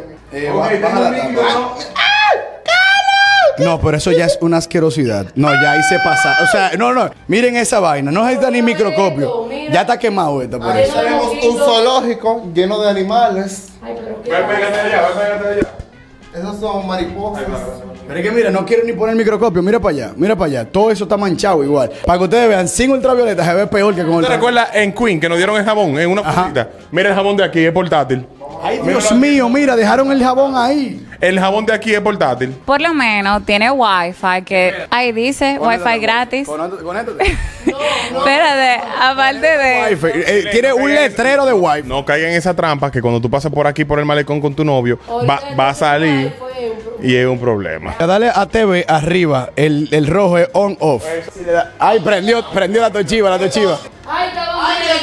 No, pero eso ya es una asquerosidad. No, ya ahí se pasa. O sea, no. Miren esa vaina. No necesita ni microscopio. Ya está quemado esta por eso. Tenemos un zoológico lleno de animales. Pégate allá. Esos son mariposas. Pero es que mira, no quiero ni poner el microscopio. Mira para allá. Todo eso está manchado igual. Para que ustedes vean, sin ultravioleta se ve peor que con ¿Te ultravioleta. recuerdas en Queen que nos dieron el jabón en una bolsita? Mira el jabón de aquí, es portátil. Ay, Dios mío, mira, dejaron el jabón ahí. El jabón de aquí es portátil. Por lo menos tiene wifi, que ahí dice wifi gratis. Conéctate. Espérate, aparte de... Wifi. Tiene un letrero de wifi. No caigan en esa trampa que cuando tú pases por aquí por el malecón con tu novio, va a salir y es un problema. Dale a TV arriba, el rojo es on off. Ay, prendió la tochiva. Ay, cabrón.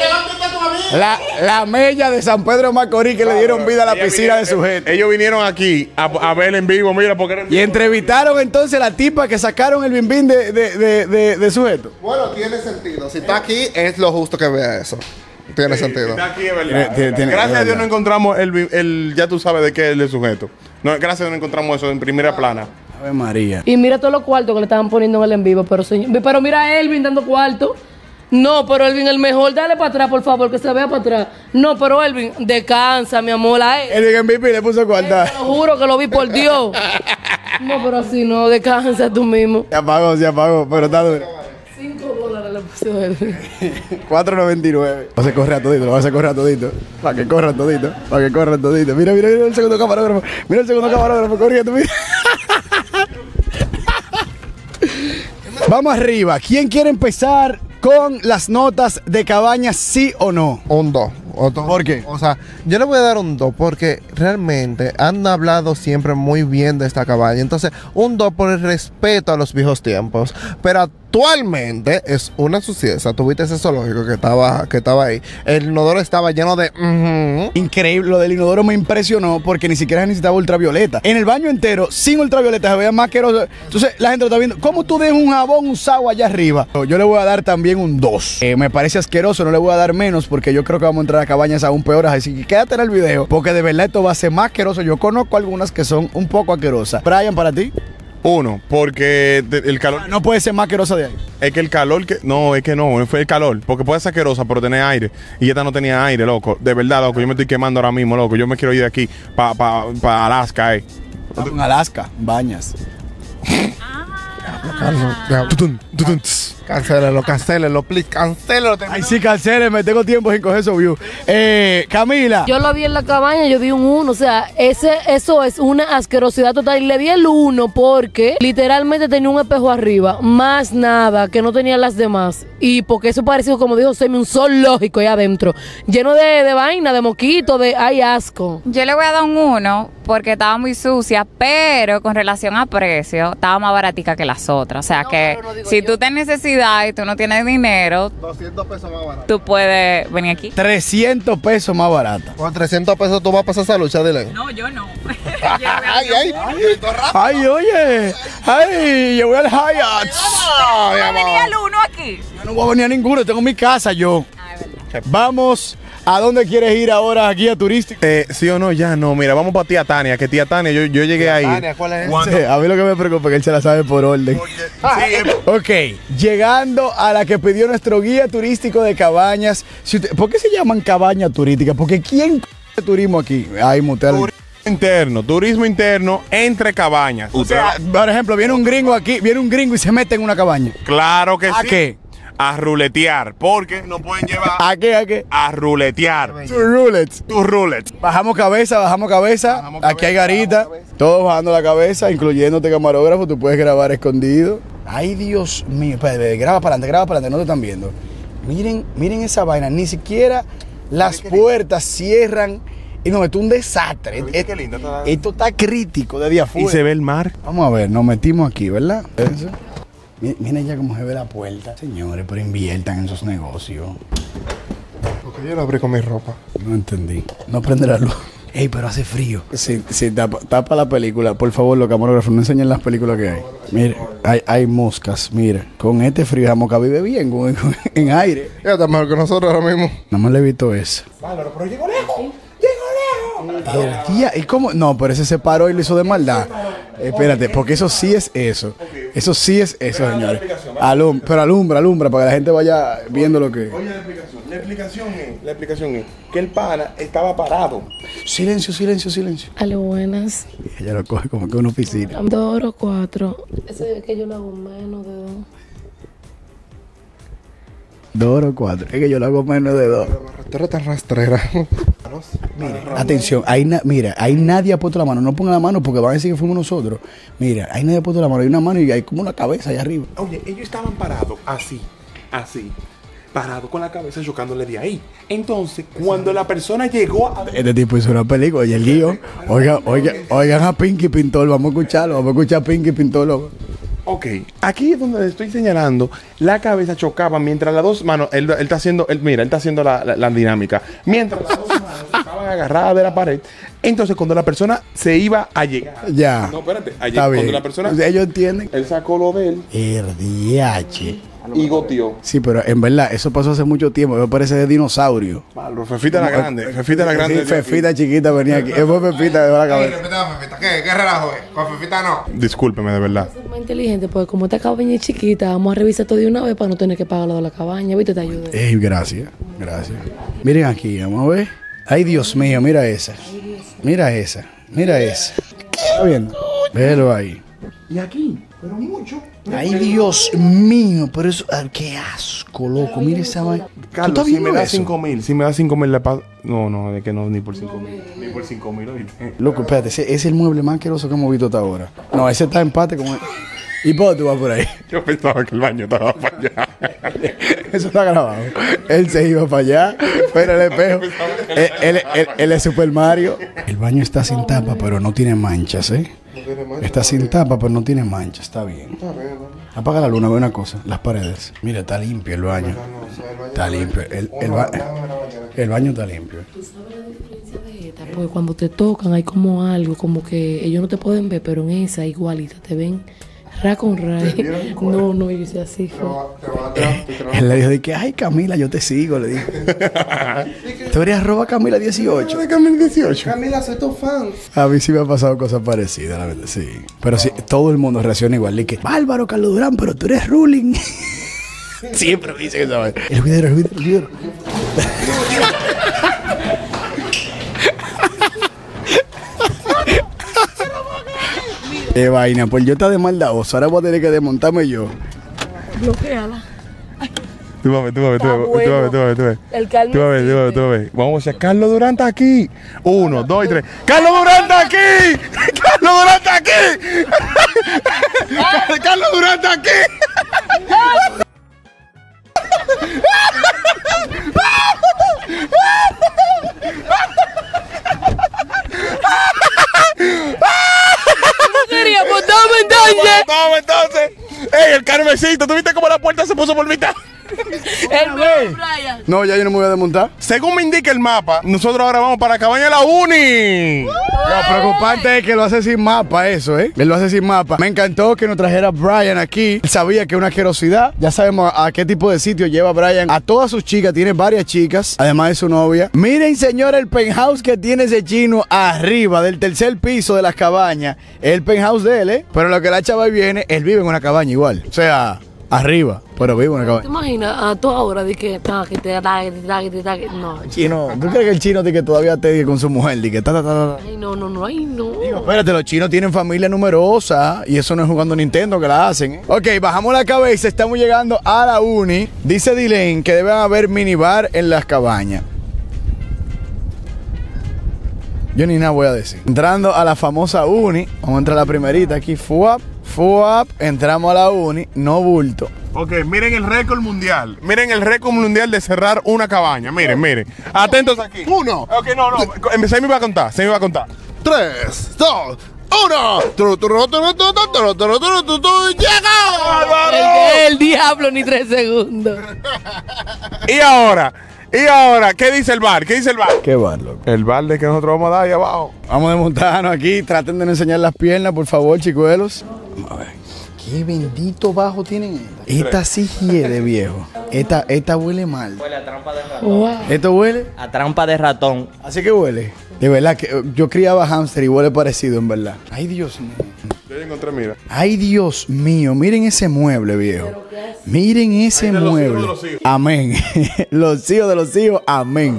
La mella de San Pedro de Macorís que le dieron vida a la piscina de sujeto. Ellos vinieron aquí a ver en vivo, mira, porque Y entrevistaron entonces a la tipa que sacaron el bimbín de sujeto. Bueno, tiene sentido. Si está aquí, es lo justo que vea eso. Tiene sentido. Está aquí, es verdad. Tiene- Gracias a Dios verdad. no encontramos ya tú sabes de qué es el sujeto. No, gracias a Dios no encontramos eso en primera plana. Ave María. Y mira todos los cuartos que le estaban poniendo en el en vivo. Pero mira a Elvin dando cuarto. No, pero Elvin, el mejor, dale para atrás, por favor, que se vea para atrás. No, pero Elvin, descansa, mi amor, a él. El MVP le puso cuarta. Te lo juro que lo vi por Dios. No, pero así no, descansa tú mismo. Se apagó, pero está duro. $5 le puso Elvin. 4.99. Lo vas a correr a todito. Para que corran todito. Mira el segundo camarógrafo. Corriendo, mira. Vamos arriba. ¿Quién quiere empezar con las notas de cabañas, sí o no? Un 2. ¿Por qué? O sea, yo le voy a dar un 2 porque realmente han hablado siempre muy bien de esta cabaña. Entonces, un 2 por el respeto a los viejos tiempos. Pero actualmente es una suciedad. Tuviste ese zoológico que estaba ahí. El inodoro estaba lleno de... Increíble, lo del inodoro me impresionó porque ni siquiera necesitaba ultravioleta. En el baño entero, sin ultravioleta, se veía más asqueroso. Entonces la gente lo está viendo. ¿Cómo tú dejas un jabón usado allá arriba? Yo le voy a dar también un 2. Me parece asqueroso, no le voy a dar menos porque yo creo que vamos a entrar a cabañas aún peores. Así que quédate en el video porque de verdad esto va a ser más asqueroso. Yo conozco algunas que son un poco asquerosas. Brian, para ti. 1, porque el calor... No puede ser más asquerosa de ahí. Es que el calor no fue el calor, porque puede ser asquerosa, pero tiene aire. Y esta no tenía aire, loco. De verdad, loco, yo me estoy quemando ahora mismo, loco. Yo me quiero ir de aquí para Alaska, En Alaska, bañas. Cancélelo, please, cancélelo. Ay, sí, cancéleme, tengo tiempo sin coger esos views. Camila. Yo lo vi en la cabaña, yo di un 1. O sea, eso es una asquerosidad total. Y le di el 1 porque literalmente tenía un espejo arriba. Más nada, que no tenía las demás. Y porque eso pareció, como dijo Semi, un zoológico ahí adentro. Lleno de vaina, de moquito, ay, asco. Yo le voy a dar un 1 porque estaba muy sucia, pero con relación a precio, estaba más baratica que las otras. O sea No, que pero no digo si yo. tú te necesitas necesidad y tú no tienes dinero, 200 pesos más barato. tú puedes venir aquí. 300 pesos más barata. Con 300 pesos tú vas a pasar esa lucha, dile. No, yo no. Ay, ay, Ay, oye. Ay, yo voy al Hyatt. venía el uno aquí. Yo no voy a venir a ninguno, tengo mi casa yo. Vamos. ¿A dónde quieres ir ahora, guía turístico? Sí o no, ya no. Mira, vamos para tía Tania, que tía Tania, yo llegué ahí. Tania, ¿cuál es? Cuando- Sí, a mí lo que me preocupa es que él se la sabe por orden. Ok, llegando a la que pidió nuestro guía turístico de Cabañas. ¿Por qué se llaman cabañas turísticas? Porque ¿quién de turismo aquí? Ay, motel. Turismo interno entre cabañas. O sea, por ejemplo, viene un gringo y se mete en una cabaña. Claro que ¿A sí. qué? A ruletear, porque no pueden llevar ¿A qué? a ruletear. Tus roulets. Tus roulets. Bajamos cabeza. Aquí hay garita. Todos bajando la cabeza, incluyéndote camarógrafo. Tú puedes grabar escondido. Ay, Dios mío. Espérate, graba para adelante, no te están viendo. Miren esa vaina. Ni siquiera las puertas cierran. Y no, esto es un desastre. Qué lindo está. Esto está crítico desde afuera. Y se ve el mar. Vamos a ver, nos metimos aquí, ¿verdad? Eso. Miren ya cómo se ve la puerta. Señores, pero inviertan en sus negocios. Porque yo lo abrí con mi ropa. No entendí. No prende la luz. Ey, pero hace frío. Sí, tapa la película. Por favor, los camarógrafos, no enseñen las películas que hay. Mire, hay moscas. Mira, con este frío, la mosca vive bien en aire. Ya está mejor que nosotros ahora mismo. Nada más le he visto eso. Pero llegó lejos. Tía, ¿y cómo? No, pero ese se paró y lo hizo de maldad. Espérate, porque eso sí es eso. Eso sí es eso, señores. Pero alumbra para que la gente vaya viendo lo que... Oye, la explicación es que el pana estaba parado. Silencio. Aló, buenas. Ella lo coge como que una oficina. 2 o 4. Ese es que yo lo hago menos de 2. 2 o 4. Es que yo lo hago menos de 2. Tú eres tan rastrera. Atención, ahí nadie ha puesto la mano. No pongan la mano porque van a decir que fuimos nosotros. Mira, ahí nadie ha puesto la mano. Hay una mano y hay como una cabeza allá arriba. Oye, ellos estaban parados así, parado con la cabeza chocándole de ahí. Entonces, cuando la persona llegó a... Este tipo hizo una película y el guión. Oigan a Pinky Pintor, vamos a escucharlo. Vamos a escuchar a Pinky Pintor. Ok, aquí es donde le estoy señalando, la cabeza chocaba mientras las dos manos, él está haciendo la dinámica, mientras las dos manos estaban agarradas de la pared. Entonces cuando la persona se iba a llegar, Ya. no, espérate, Está bien. cuando la persona, Ellos entienden. él sacó lo de él El DH. y goteó. Sí, pero en verdad, eso pasó hace mucho tiempo. Me parece de dinosaurio. Malo, Fefita la grande, Sí, Fefita chiquita venía aquí. Fue Fefita de la cabeza. ¿Qué relajo es? Con Fefita no. Discúlpeme, de verdad. Es más inteligente porque como esta cabaña es chiquita, vamos a revisar todo de una vez para no tener que pagar lo de la cabaña. ¿Viste? Te ayudé. Ey, gracias. Miren aquí, vamos a ver. Ay, Dios mío, mira esa. Mira esa. ¿Está viendo? Velo ahí. Y aquí, pero mucho. Ay, Dios mío, pero eso, qué asco, loco. Mira esa vaina. ¿Tú Carlos, estás si me viendo da eso? 5,000, si me da 5,000 le paso. No, de que no, ni por 5,000. Ni por 5,000, ¿oíste? Loco, espérate, ese es el mueble más asqueroso que hemos visto hasta ahora. No, ese está en empate con... ¿Y por tú vas por ahí? Yo pensaba que el baño estaba para allá. Eso está grabado. Él se iba para allá, pero el espejo. Él es Super Mario. El baño está sin tapa, pero no tiene manchas, ¿eh? Está sin tapa, pero no tiene manchas. Está bien. Apaga la luna, ve una cosa. Las paredes. Mira, está limpio el baño. Está limpio. El baño está limpio. ¿Tú sabes la diferencia de esta? Porque cuando te tocan hay como algo, como que ellos no te pueden ver, pero en esa igualita te ven ra con ra. No, yo hice así. Él le dijo de que, ay, Camila, yo te sigo, le dijo. Tú eres @Camila 18. Camila 18. Camila, soy tu fan. A mí sí me ha pasado cosas parecidas, la verdad, sí. Pero sí, todo el mundo reacciona igual. De que, Bárbaro, Carlos Durán, pero tú eres ruling. Siempre dice que sabe. El vidrio. Qué vaina, pues yo está de maldadoso. Ahora voy a tener que desmontarme yo. Bloqueala. Tú vas a ver. El Carmen. Tú vas a ver. Vamos a ver. Carlos Durán está aquí. 1, 2 y 3. ¡Carlos Durán está aquí! ¡Carlos Durán está aquí! ¡Carlos Durán está aquí! Quería botarme en daño. Toma, entonces. Ey, el Carmencito, ¿tú viste cómo la puerta se puso por mitad? El Brian. No, ya yo no me voy a desmontar. Según me indica el mapa, nosotros ahora vamos para la cabaña de la Uni. Lo preocupante es que lo hace sin mapa eso, ¿eh? Él lo hace sin mapa. Me encantó que nos trajera Brian aquí. Él sabía que es una asquerosidad. Ya sabemos a qué tipo de sitio lleva Brian a todas sus chicas. Tiene varias chicas, además de su novia. Miren, señor, el penthouse que tiene ese chino arriba del tercer piso de las cabañas. Es el penthouse de él, ¿eh? Pero lo que la chava viene, él vive en una cabaña igual. O sea, arriba, pero vive en una ¿Te cabaña. imaginas a toda hora de que no? Chino, ¿tú crees que el chino que todavía te con su mujer? Que ta, ta, ta, ta? Ay, no, ay, no. Digo, espérate, los chinos tienen familia numerosa y eso no es jugando Nintendo que la hacen, ¿eh? Ok, bajamos la cabeza, estamos llegando a la Uni. Dice Dylan que deben haber minibar en las cabañas. Yo ni nada voy a decir. Entrando a la famosa Uni, vamos a entrar a la primerita aquí, fuap, entramos a la Uni, no bulto. Ok, miren el récord mundial. Miren el récord mundial de cerrar una cabaña. Miren. Atentos aquí. 1. Ok, no. Se me iba a contar. 3, 2, 1. ¡Llegó! El diablo ni 3 segundos. Y ahora, ¿qué dice el bar? Qué bar, loco. El bar de que nosotros vamos a dar ahí abajo. Vamos a desmontarnos aquí, traten de no enseñar las piernas, por favor, chicuelos. Vamos a ver. Qué bendito bajo tienen esta. Esta sí hiede, viejo. Esta huele mal. Huele a trampa de ratón. Wow. ¿Esto huele? A trampa de ratón. Así que huele. De verdad que yo criaba hámster y huele parecido, en verdad. Ay, Dios mío. Yo encontré, mira. Ay, Dios mío. Miren ese mueble, viejo. Miren ese mueble. Los hijos de los hijos. Amén. Los hijos de los hijos. Amén.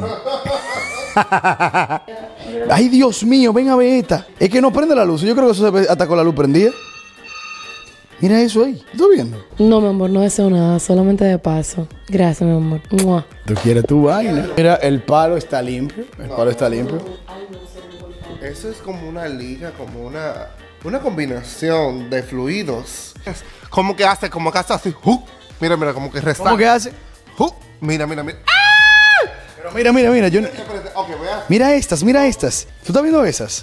Ay, Dios mío. Ven a ver esta. Es que no prende la luz. Yo creo que eso se ve hasta con la luz prendida. Mira eso ahí. ¿Estás viendo? No, mi amor, no deseo nada, solamente de paso. Gracias, mi amor. ¡Mua! Tú quieres tu vaina. Mira, el palo está limpio. El palo está limpio. Eso es como una liga, como una combinación de fluidos. Como que hace así. Mira, como que resta. ¿Cómo que hace? Mira. Pero mira. Yo no- Espérate, ok, voy a... Mira estas. ¿Tú estás viendo esas?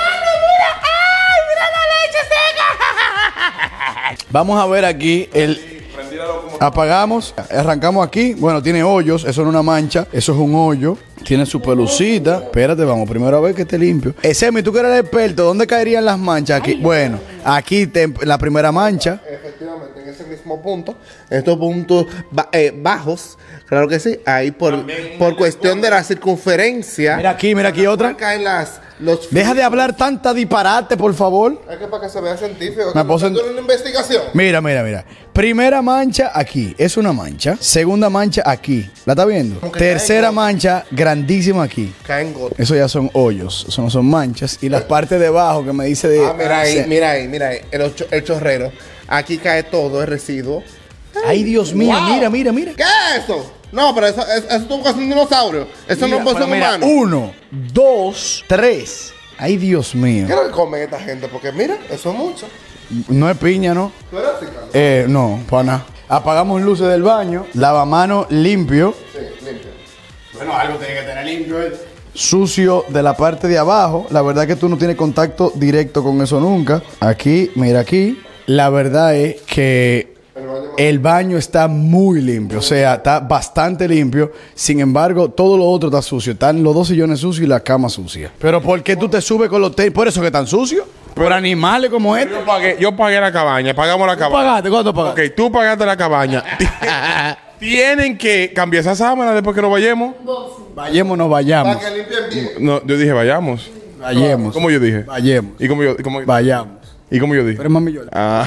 Vamos a ver aquí apagamos, arrancamos aquí. Bueno, tiene hoyos, eso no es una mancha, eso es un hoyo. Tiene su pelucita. Espérate, vamos primero a ver que esté limpio. Semi, tú que eres el experto, ¿dónde caerían las manchas aquí? Bueno, aquí la primera mancha. Efectivamente, en ese mismo punto, estos puntos bajos, claro que sí, ahí por cuestión de la circunferencia. Mira aquí otra. Caen Deja de hablar tanta disparate, por favor. Es que para que se vea científico. Me puedo haciendo una investigación. Mira. Primera mancha aquí, es una mancha. Segunda mancha aquí, ¿la está viendo? Como que Tercera caen mancha grandísima aquí. Caen gotas. Eso ya son hoyos, eso no son manchas. Y las partes de abajo que me dice de... Mira ahí. El chorrero. Aquí cae todo el residuo. Ay, Dios mío, Wow. mira. ¿Qué es eso? No, pero eso tuvo que ser un dinosaurio. Eso no puede ser Mira, humano. 1, 2, 3. Ay, Dios mío. ¿Qué es lo que come esta gente? Porque mira, eso es mucho. No es piña, ¿no? ¿Tú eres africano? No, para nada. Apagamos luces del baño, lavamanos limpio. Sí, limpio. Bueno, algo tiene que tener limpio. Sucio de la parte de abajo. La verdad que tú no tienes contacto directo con eso nunca. Aquí, mira aquí. La verdad es que el baño está muy limpio. O sea, está bastante limpio. Sin embargo, todo lo otro está sucio. Están los 2 sillones sucios y la cama sucia. Pero ¿por qué tú te subes con los tenis? ¿Por eso que están sucios? ¿Por animales como este? Yo pagué la cabaña, pagamos la cabaña. ¿Pagaste? ¿Cuánto pagaste? Ok, tú pagaste la cabaña. Tienen que cambiar esa sábana después que nos vayamos. Vayamos, nos vayamos. Para que limpien bien. No, yo dije vayamos. Vayamos. ¿Cómo yo dije? Vayamos. ¿Y cómo yo Vayamos. ¿Y cómo yo dije? Pero es mami yo.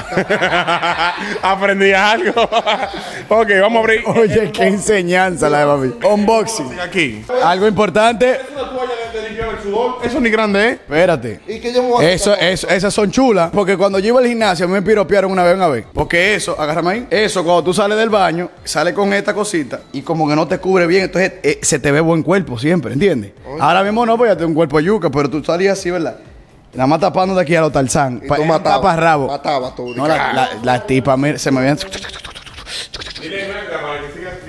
Aprendí algo. Ok, vamos a abrir. Oye, qué enseñanza la de mami. Unboxing. Aquí. Algo importante. Es una toalla de limpiar el sudor. Eso ni grande, ¿eh? Espérate. ¿Y qué yo me voy a hacer? Esas son chulas. Porque cuando yo iba al gimnasio, a mí me piropearon una vez. Porque eso, agárrame ahí. Eso, cuando tú sales del baño, sales con esta cosita y como que no te cubre bien, entonces se te ve buen cuerpo siempre, ¿entiendes? Ahora mismo no, pues ya tengo un cuerpo de yuca, pero tú salías así, ¿verdad? Nada más tapando de aquí a los Tarzán. Y tú matabas. Taparrabo. Matabas tú. No, la tipa se me veían.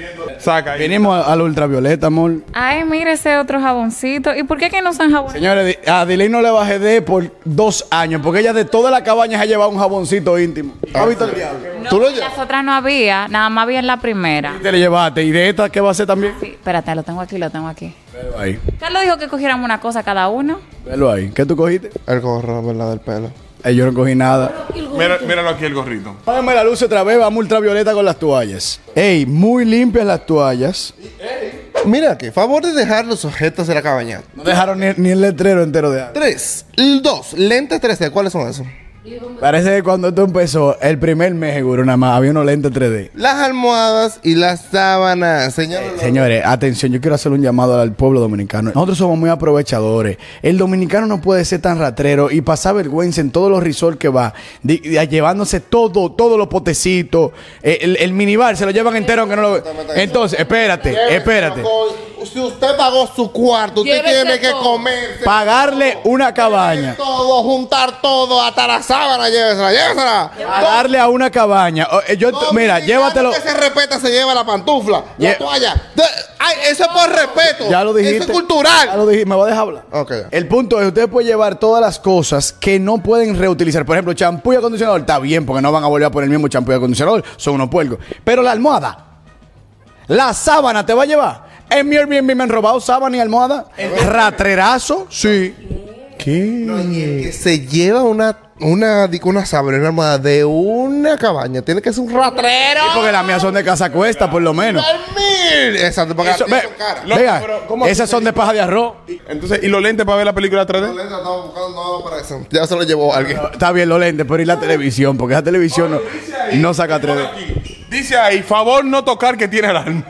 Saca ahí. Vinimos al ultravioleta, amor. Ay, mire ese otro jaboncito. ¿Y por qué que no usan jabón? Señores, a Diley no le bajé de por 2 años, porque ella de toda la cabaña se ha llevado un jaboncito íntimo. ¿Has visto el diablo? No, ¿Tú lo en las otras no había, nada más había en la primera. Te le llevaste. ¿Y de esta qué va a hacer también? Sí, espérate, lo tengo aquí. Velo ahí. Carlos dijo que cogiéramos una cosa cada uno. Velo ahí. ¿Qué tú cogiste? El gorro, ¿verdad? Del pelo. Yo no cogí nada. Míralo aquí el gorrito. Págame la luz otra vez, vamos ultravioleta con las toallas. Ey, muy limpias las toallas. Mira aquí, favor de dejar los objetos de la cabaña. No dejaron ni el letrero entero de agua. 3. 2. Lentes 3D. ¿Cuáles son esos? Parece que cuando esto empezó, el primer mes seguro nada más, había unos lentes 3D. Las almohadas y las sábanas. Señores, atención, yo quiero hacer un llamado al pueblo dominicano. Nosotros somos muy aprovechadores. El dominicano no puede ser tan ratrero y pasar vergüenza en todos los resorts que va, llevándose todos los potecitos. El minibar se lo llevan entero aunque no lo... Entonces, espérate. Si usted pagó su cuarto, usted tiene que comer. Pagarle una cabaña. Todo, juntar todo, hasta la sábana, llévesela. Pagarle a una cabaña. Mira, llévatelo. Que se respeta, se lleva la pantufla, la toalla. Ay, eso es por respeto. Ya lo dijiste. Eso es cultural. Ya lo dijiste. ¿Me va a dejar hablar? Ok. El punto es, usted puede llevar todas las cosas que no pueden reutilizar. Por ejemplo, champú y acondicionador. Está bien, porque no van a volver a poner el mismo champú y acondicionador. Son unos puercos. Pero la almohada, la sábana, ¿te va a llevar? En mi Airbnb me han robado sábana y almohada. Ratrerazo, sí. ¿Qué? No, y el que se lleva una sábana, una almohada de una cabaña, tiene que ser un ratrero. Sí, porque las mías son de casa cuesta, por lo menos. Exacto, porque Eso, son caras. Vea, esas son de paja de arroz. Entonces, ¿y los lentes para ver la película 3D? Los lentes estaban buscando nada para eso. Ya se lo llevó alguien. Está bien los lentes, pero ¿y la televisión? Porque esa televisión no saca 3D. Dice ahí, favor no tocar que tiene alarma.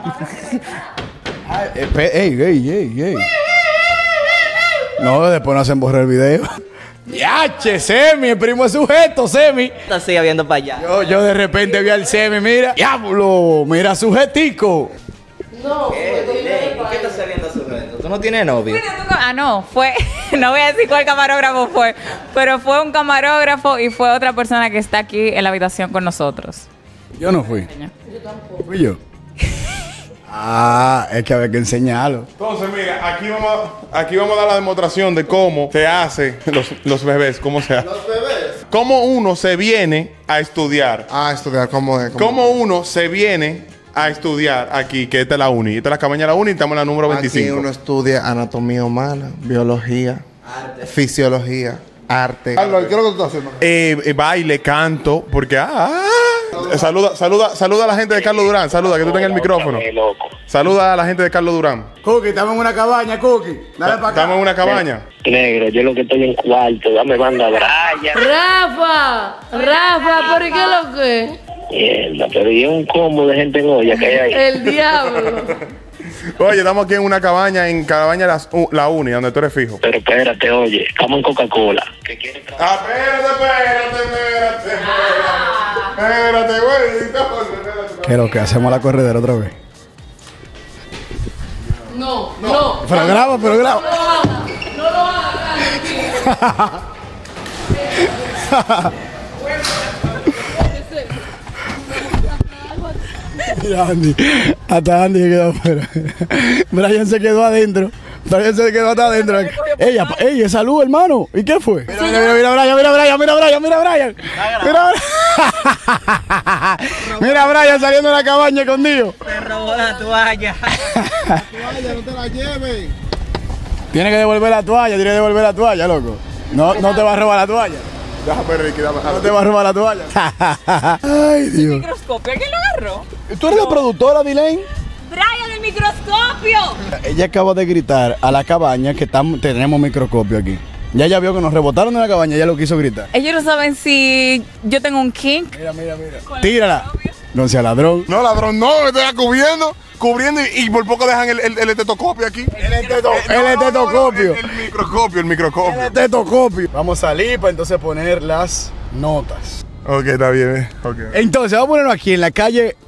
Ey. No, después no hacen borrar el video. ¡Yache, Semi! El primo es sujeto, Semi. Está así viendo para allá. Yo de repente vi al Semi, mira. ¡Diablo! Mira, sujetico. No, ¿Qué estás viendo sujeto? ¿Tú no tienes novio? No, fue, no voy a decir cuál camarógrafo fue, pero fue un camarógrafo y fue otra persona que está aquí en la habitación con nosotros. Yo no fui. Yo tampoco. Fui yo. Es que había que enseñarlo. Entonces, mira, aquí vamos a dar la demostración de cómo se hace los bebés, cómo se hace. Los bebés. Cómo uno se viene a estudiar. Estudiar, ¿cómo es? Cómo uno se viene a estudiar aquí, que esta es la uni. Esta es la cabaña de la uni y estamos en la número 25. Aquí uno estudia anatomía humana, biología, fisiología, arte. Carlos, ¿qué es lo que tú estás haciendo? Baile, canto, porque saluda a la gente de Carlos Durán. Saluda, que tú tengas el micrófono. Saluda a la gente de Carlos Durán. Cookie, estamos en una cabaña, Cookie. Dale para acá. Estamos en una cabaña. Negro, yo lo que estoy en cuarto, dame banda Brian. Rafa, ¿por qué lo que? Mierda, pero y es un combo de gente en olla que hay ahí. El diablo. Oye, estamos aquí en una cabaña, en Cabaña la Uni, donde tú eres fijo. Pero espérate, oye, estamos en Coca-Cola. ¿Qué quieres? Espérate, güey. ¿Qué es lo que hacemos la corredera otra vez? No. Pero graba. No lo hagas. Mira, Andy. Hasta Andy se quedó afuera. Brian se quedó adentro. Ey, salud, hermano. ¿Y qué fue? Mira, Brian. Mira, Brian saliendo de la cabaña escondido. Me robó la toalla. No te la lleves. Tiene que devolver la toalla, loco. No te va a robar la toalla. Déjame, Ricky, No te va a robar la toalla. Ay, Dios. ¿Microscopio? ¿Quién lo agarró? ¿Tú eres la productora, Dilane? ¡Brian, el microscopio! Ella acaba de gritar a la cabaña que tenemos microscopio aquí. Ya vio que nos rebotaron de la cabaña, ella lo quiso gritar. Ellos no saben si yo tengo un kink. Mira. Tírala. No sea ladrón. No, ladrón, no, me estoy cubriendo y por poco dejan el estetoscopio aquí. El estetoscopio. El microscopio. El estetoscopio. Vamos a salir para entonces poner las notas. Ok, está bien. Okay. Entonces, vamos a ponernos aquí en la calle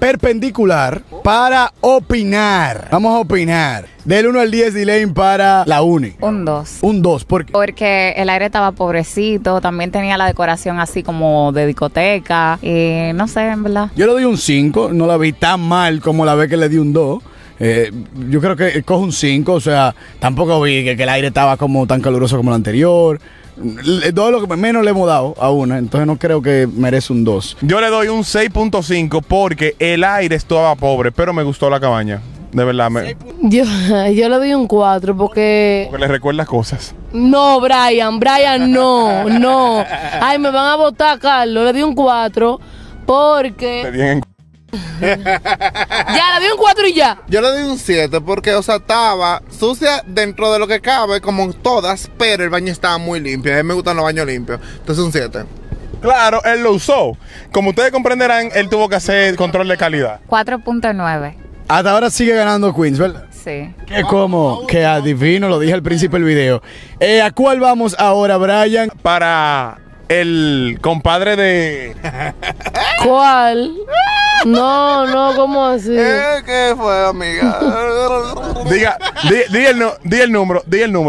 perpendicular para opinar. Vamos a opinar. Del 1 al 10, Dilaine, para la uni. Un 2. Un 2, ¿por qué? Porque el aire estaba pobrecito, también tenía la decoración así como de discoteca. Y no sé, en verdad. Yo le doy un 5, no la vi tan mal como la vez que le di un 2. Yo creo que cojo un 5, o sea, tampoco vi que el aire estaba como tan caluroso como el anterior. Todo lo que menos le hemos dado a una, entonces no creo que merece un 2. Yo le doy un 6.5 porque el aire estaba pobre, pero me gustó la cabaña. De verdad. Yo le doy un 4 porque le recuerda cosas. no, Brian, no. Ay, me van a botar, Carlos. Le di un 4 porque... Te dije Ya, le di un 4 y ya. Yo le doy un 7 porque, o sea, estaba sucia dentro de lo que cabe, como todas, pero el baño estaba muy limpio. A mí me gustan los baños limpios. Entonces un 7. Claro, él lo usó. Como ustedes comprenderán, él tuvo que hacer control de calidad. 4.9. Hasta ahora sigue ganando Queens, ¿verdad? Sí. Que como, que adivino, lo dije al principio del video. ¿A cuál vamos ahora, Brian? Para el compadre de... ¿Cuál? No, ¿cómo así? ¿Qué fue, amiga? Di el número.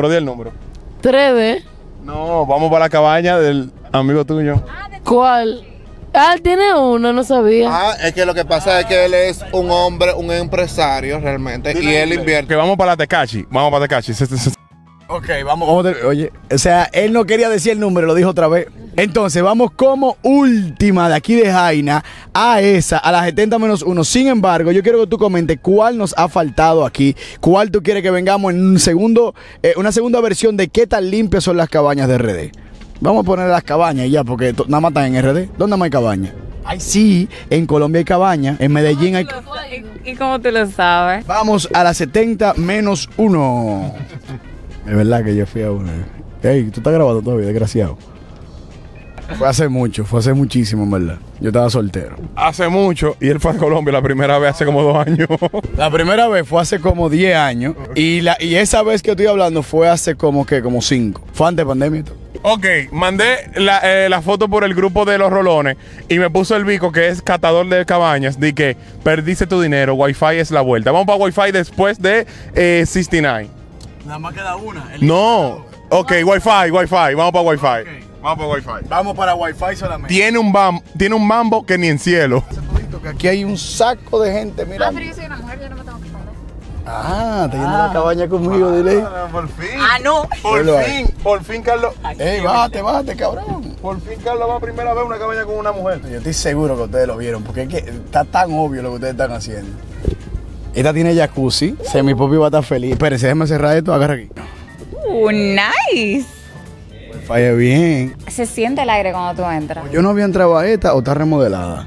3D. No, vamos para la cabaña del amigo tuyo. ¿Cuál? Ah, él tiene uno, no sabía. Es que lo que pasa es que él es un hombre, un empresario realmente, y él invierte. Que vamos para la Tecachi. Ok, vamos oye, o sea, él no quería decir el número, lo dijo otra vez. Entonces, vamos como última de aquí de Jaina a la 70-1. Sin embargo, yo quiero que tú comentes cuál nos ha faltado aquí, cuál tú quieres que vengamos en una segunda versión de qué tan limpias son las cabañas de RD. Vamos a poner las cabañas ya, porque nada más están en RD. ¿Dónde más hay cabañas? Ay, sí, en Colombia hay cabañas, en Medellín hay... ¿Y cómo tú lo sabes? Vamos a la 70-1. Es verdad que yo fui a una. Ey, tú estás grabando todavía, desgraciado. Fue hace muchísimo, en verdad. Yo estaba soltero. Hace mucho, y él fue a Colombia la primera vez hace como 2 años. La primera vez fue hace como 10 años. Y esa vez que estoy hablando fue hace como 5. Fue antes de pandemia. Ok, mandé la foto por el grupo de los rolones y me puso el Vico, que es catador de cabañas, de que perdiste tu dinero, Wi-Fi es la vuelta. Vamos para Wi-Fi después de 69. Nada más queda una. No, ok, Wi-Fi, vamos para Wi-Fi. Okay. Vamos para Wi-Fi. Vamos para Wi-Fi solamente. Tiene un mambo que ni en cielo. Que aquí hay un saco de gente, mira. Pero yo soy una mujer, yo no me tengo que esconder. Te yendo a la cabaña conmigo, dile. Por fin. No. Por fin, Carlos. Ey, bájate, cabrón. Por fin, Carlos va a primera vez a una cabaña con una mujer. Yo estoy seguro que ustedes lo vieron, porque es que está tan obvio lo que ustedes están haciendo. Esta tiene jacuzzi, mi papi va a estar feliz. Espérense, déjame cerrar esto, agarra aquí. Nice. Falla bien. Se siente el aire cuando tú entras. Yo no había entrado a esta o está remodelada.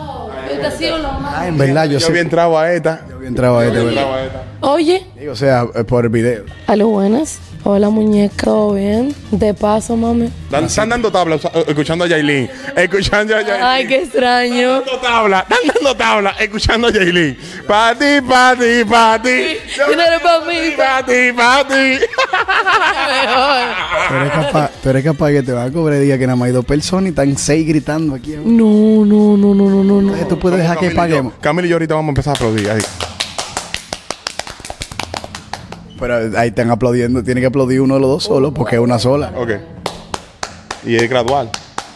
En verdad, yo había entrado a esta. Yo había entrado a esta. Oye. O sea, por el video. Aló, buenas. Hola, muñeca, ¿todo bien? De paso, mami. Están dando tabla, escuchando a Yailin. Ay, qué extraño. Están dando tabla, escuchando a Yailin. Pa' ti. Dinero pa' mí. Pa' ti. Tú eres capaz que te van a cobrar día que nada más hay 2 personas y están 6 gritando aquí. No. Tú puedes dejar que paguemos. Camila y yo ahorita vamos a empezar a aplaudir. Ahí. Pero ahí están aplaudiendo. Tiene que aplaudir uno de los dos solos porque es una sola. Ok. Y es gradual.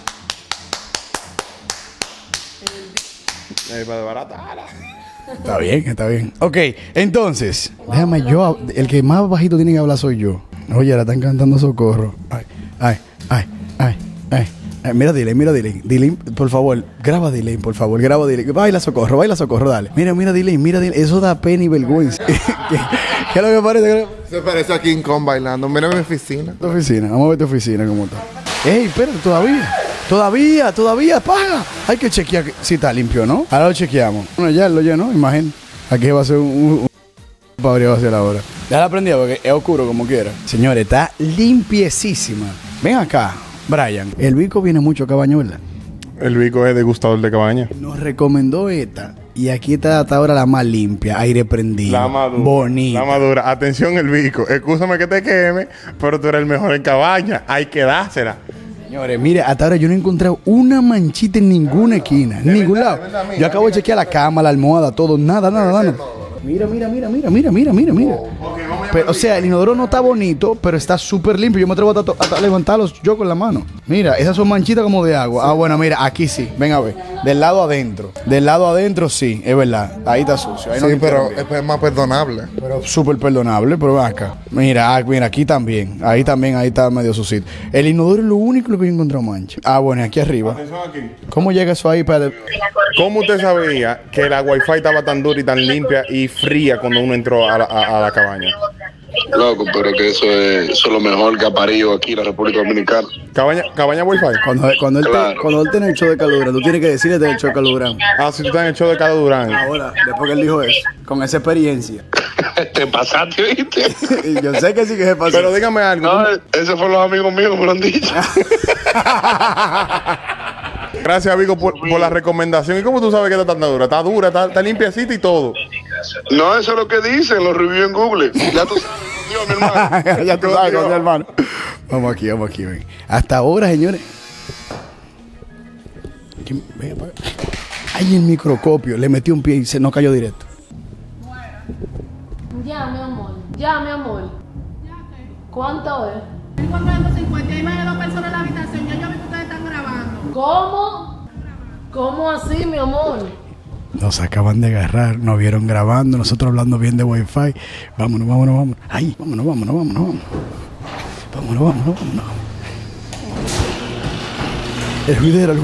Para desbaratar. Está bien. Ok, entonces, déjame el que más bajito tiene que hablar soy yo. Oye, la están cantando Socorro. Ay. Mira, Dilaine, por favor, graba Dilaine, por favor, graba Dilaine. Baila Socorro, dale. Mira, Dilaine, eso da pena y vergüenza. ¿Qué es lo que parece? Se parece a King Kong bailando. Mira mi oficina. Tu oficina, vamos a ver tu oficina cómo está. Ey, espérate, todavía, paga. Hay que chequear si está limpio, ¿no? Ahora lo chequeamos. Bueno, ya lo llenó, imagínate. Aquí va a ser un padre hacia la hora. Ya la aprendí porque es oscuro como quiera. Señores, está limpiecísima. Ven acá, Brian. El Vico viene mucho a cabaña, ¿verdad? El Vico es degustador de cabaña. Nos recomendó esta. Y aquí está hasta ahora la más limpia, aire prendido. La madura. Bonita. La madura. Atención, el Vico. Excúsame que te queme, pero tú eres el mejor en cabaña. Hay que dársela. Señores, mire, hasta ahora yo no he encontrado una manchita en ninguna esquina, en ningún lado. Yo acabo de chequear la cama, la almohada, todo, nada. Mira. Pero, o sea, el inodoro no está bonito, pero está súper limpio. Yo me atrevo a levantarlos yo con la mano. Mira, esas son manchitas como de agua. Ah, bueno, mira, aquí sí. Ven a ver. Del lado adentro sí, es verdad. Ahí está sucio. Ahí sí, pero es más perdonable. Pero súper perdonable, pero ven acá. Mira, aquí también. Ahí está medio sucito. El inodoro es lo único que yo he encontrado mancha. Ah, bueno, aquí arriba. Atención aquí. ¿Cómo llega eso ahí para...? ¿Cómo usted sabía que la Wi-Fi estaba tan dura y tan limpia y fría cuando uno entró a la cabaña? Loco, pero que eso es lo mejor que ha parido aquí en la República Dominicana. ¿Cabaña Wi-Fi? Cuando él Claro. tiene el show de Carlos Durán, tú tienes que decirle del show de Carlos Durán. Ah, si tú estás en el show de Carlos Durán. Ahora, después que él dijo eso, con esa experiencia. Te pasaste, ¿oíste? Y yo sé que sí que se pasó. Pero dígame algo. No, esos fueron los amigos míos que me lo han dicho. Gracias, amigo, por la recomendación. ¿Y cómo tú sabes que está tan dura? Está dura, está limpiecita y todo. No, eso es lo que dicen los reviews en Google. Ya tú sabes, Dios, mi hermano. Ya tú sabes, Dios, hermano. Vamos aquí, ven. Hasta ahora, señores. Venga, para acá. Ay, el microscopio. Le metí un pie y se no cayó directo. Ya, mi amor. ¿Cuánto es? 450 y más de 2 personas en la habitación. Yo vi que ustedes están grabando. ¿Cómo? ¿Cómo así, mi amor? Nos acaban de agarrar, nos vieron grabando, nosotros hablando bien de Wi-Fi. Vámonos. Ay, vámonos. Vámonos. El juidero.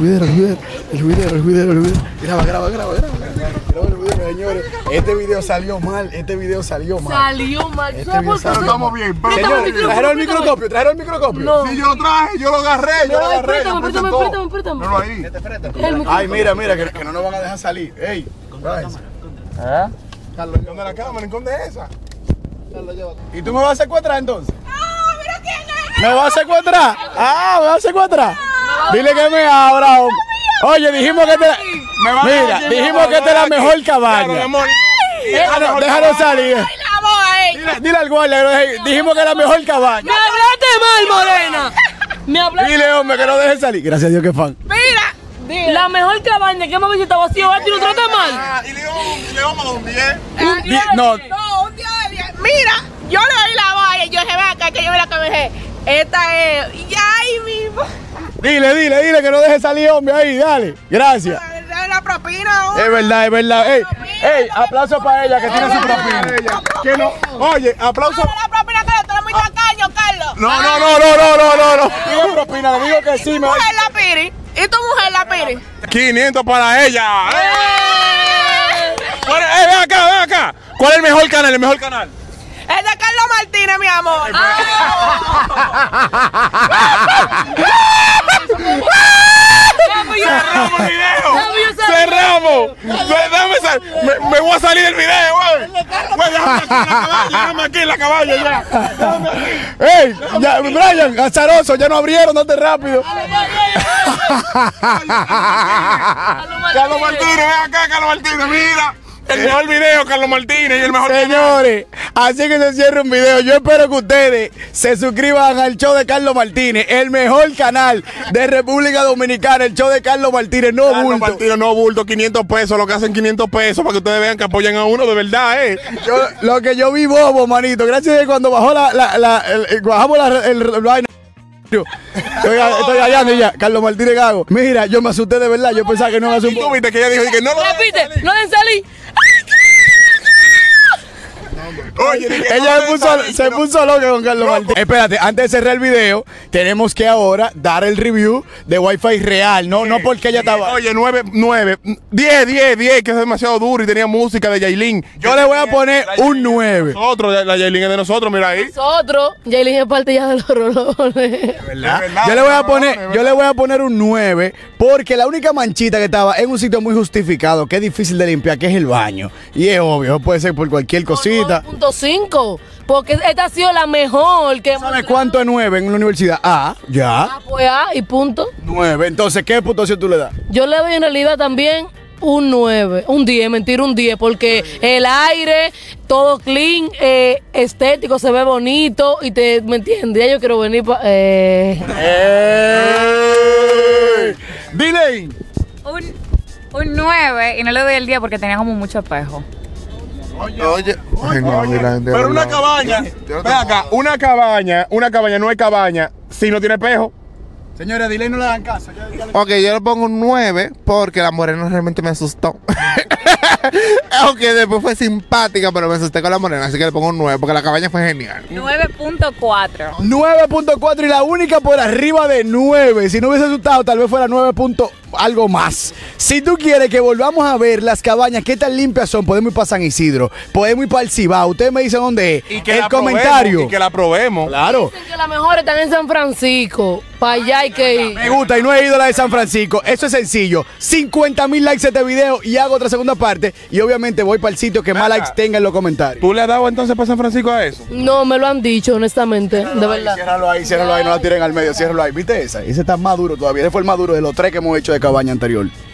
Graba el video, señores. Este video salió mal. Salió mal. Este video salió Estamos bien, pero Señores, ¿trajeron el microscopio? No. Si yo lo traje, yo lo agarré. Préstame. Míralo ahí. Ay, mira, que no nos van a dejar salir. Ey, Carlos, ¿dónde la cámara? ¿En dónde es esa? ¿y tú me vas a secuestrar entonces? ¿Me vas a secuestrar? ¿me vas a secuestrar? Dile que me abra, hombre. Oye, dijimos que dijimos que esta es la mejor cabaña. Déjalo salir. Dile al guardia, dijimos que es la mejor cabaña. ¡Me hablaste mal, morena! Me hablaste. Dile, hombre, que no deje salir. Gracias a Dios que fan. Mira, la mejor cabaña que hemos visitado ha sido esta y no trata mal. Y le vamos a un 10. No, un día de 10. Mira, yo le doy la valla y yo dije, ven acá, que yo vi la que me dije. Esta es. ¡Ay, mismo! Dile que no deje salir, hombre, ahí, dale. Gracias. La propina, Es verdad. Ey, aplauso para ella que tiene su propina. Que no. Oye, aplauso. La propina, Carlos, tú eres muy tacaño, Carlos. No. Digo propina, le digo que sí. ¿Y tu mujer la piri? ¿Y tu mujer la piri? 500 para ella. Ven acá. ¿Cuál es el mejor canal? El mejor canal. Es de Carlos Martínez, mi amor. Cerramos el video. Cerramos. Me voy a salir del video, güey. Déjame aquí en la cabaña ya. Ey, ya, Brian, azaroso, ya no abrieron, date rápido. Carlos Martínez, ven acá, Carlos Martínez, mira. El mejor video, Carlos Martínez, y el mejor Señores, así que se cierra un video. Yo espero que ustedes se suscriban al show de Carlos Martínez, el mejor canal de República Dominicana, el show de Carlos Martínez, no Carlos bulto. Martínez, no bulto, 500 pesos, lo que hacen 500 pesos para que ustedes vean que apoyan a uno de verdad, Lo que yo vi bobo, manito, gracias a que cuando bajó bajamos el vaina. Estoy hallando ya, Carlos Martínez Gago. Mira, yo me asusté de verdad, yo pensaba que no iba a ser un ¿Tú viste que ella dijo que no lo Repite, no den salir. Oye, ella se puso loca con Carlos Martínez. Espérate, antes de cerrar el video, tenemos que ahora dar el review de Wi-Fi real, no porque ella estaba. Oye, 10, que es demasiado duro y tenía música de Yailin. Yo le voy a poner un 9. Nosotros, la Yailin es de nosotros, mira ahí. Nosotros, Yailin es parte ya de los rolones. Yo le voy a poner un 9 porque la única manchita que estaba en un sitio muy justificado, que es difícil de limpiar, que es el baño. Y es obvio, puede ser por cualquier cosita. 9.5, porque esta ha sido la mejor que ¿Sabes cuánto es 9 en la universidad? Ya. Pues y punto. 9. Entonces, ¿qué puntuación tú le das? Yo le doy en realidad también un 9, un 10, mentira, un 10, porque el aire, todo clean, estético, se ve bonito y ¿me entiendes? Ya yo quiero venir para... Dile. Un 9 y no le doy el 10 porque tenía como mucho espejo. Oye, ay, no, mira, de Pero una verdad. cabaña, ven acá, una cabaña no es cabaña si no tiene espejo. Señora, dile y no le dan caso. Ok, yo le pongo un 9 porque la morena realmente me asustó. Aunque después fue simpática, pero me asusté con la morena, así que le pongo un 9 porque la cabaña fue genial. 9.4. 9.4 y la única por arriba de 9. Si no hubiese asustado, tal vez fuera 9. Algo más. Si tú quieres que volvamos a ver las cabañas, qué tan limpias son, podemos ir para San Isidro, podemos ir para el Cibao. Ustedes me dicen dónde es. Y que el la comentario. probemos, y que la probemos. Claro. Dicen que las mejores están en San Francisco. Para allá hay que ir. Me gusta y no he ido a la de San Francisco. Eso es sencillo. 50,000 likes a este video y hago otra segunda parte. Y obviamente voy para el sitio que más likes tenga en los comentarios. ¿Tú le has dado entonces para San Francisco a eso? No, me lo han dicho, honestamente, de verdad. Ciérralo ahí, no la tiren al medio, ciérralo ahí. ¿Viste esa? Ese está más duro todavía. Ese fue el más duro de los 3 que hemos hecho de cabaña anterior.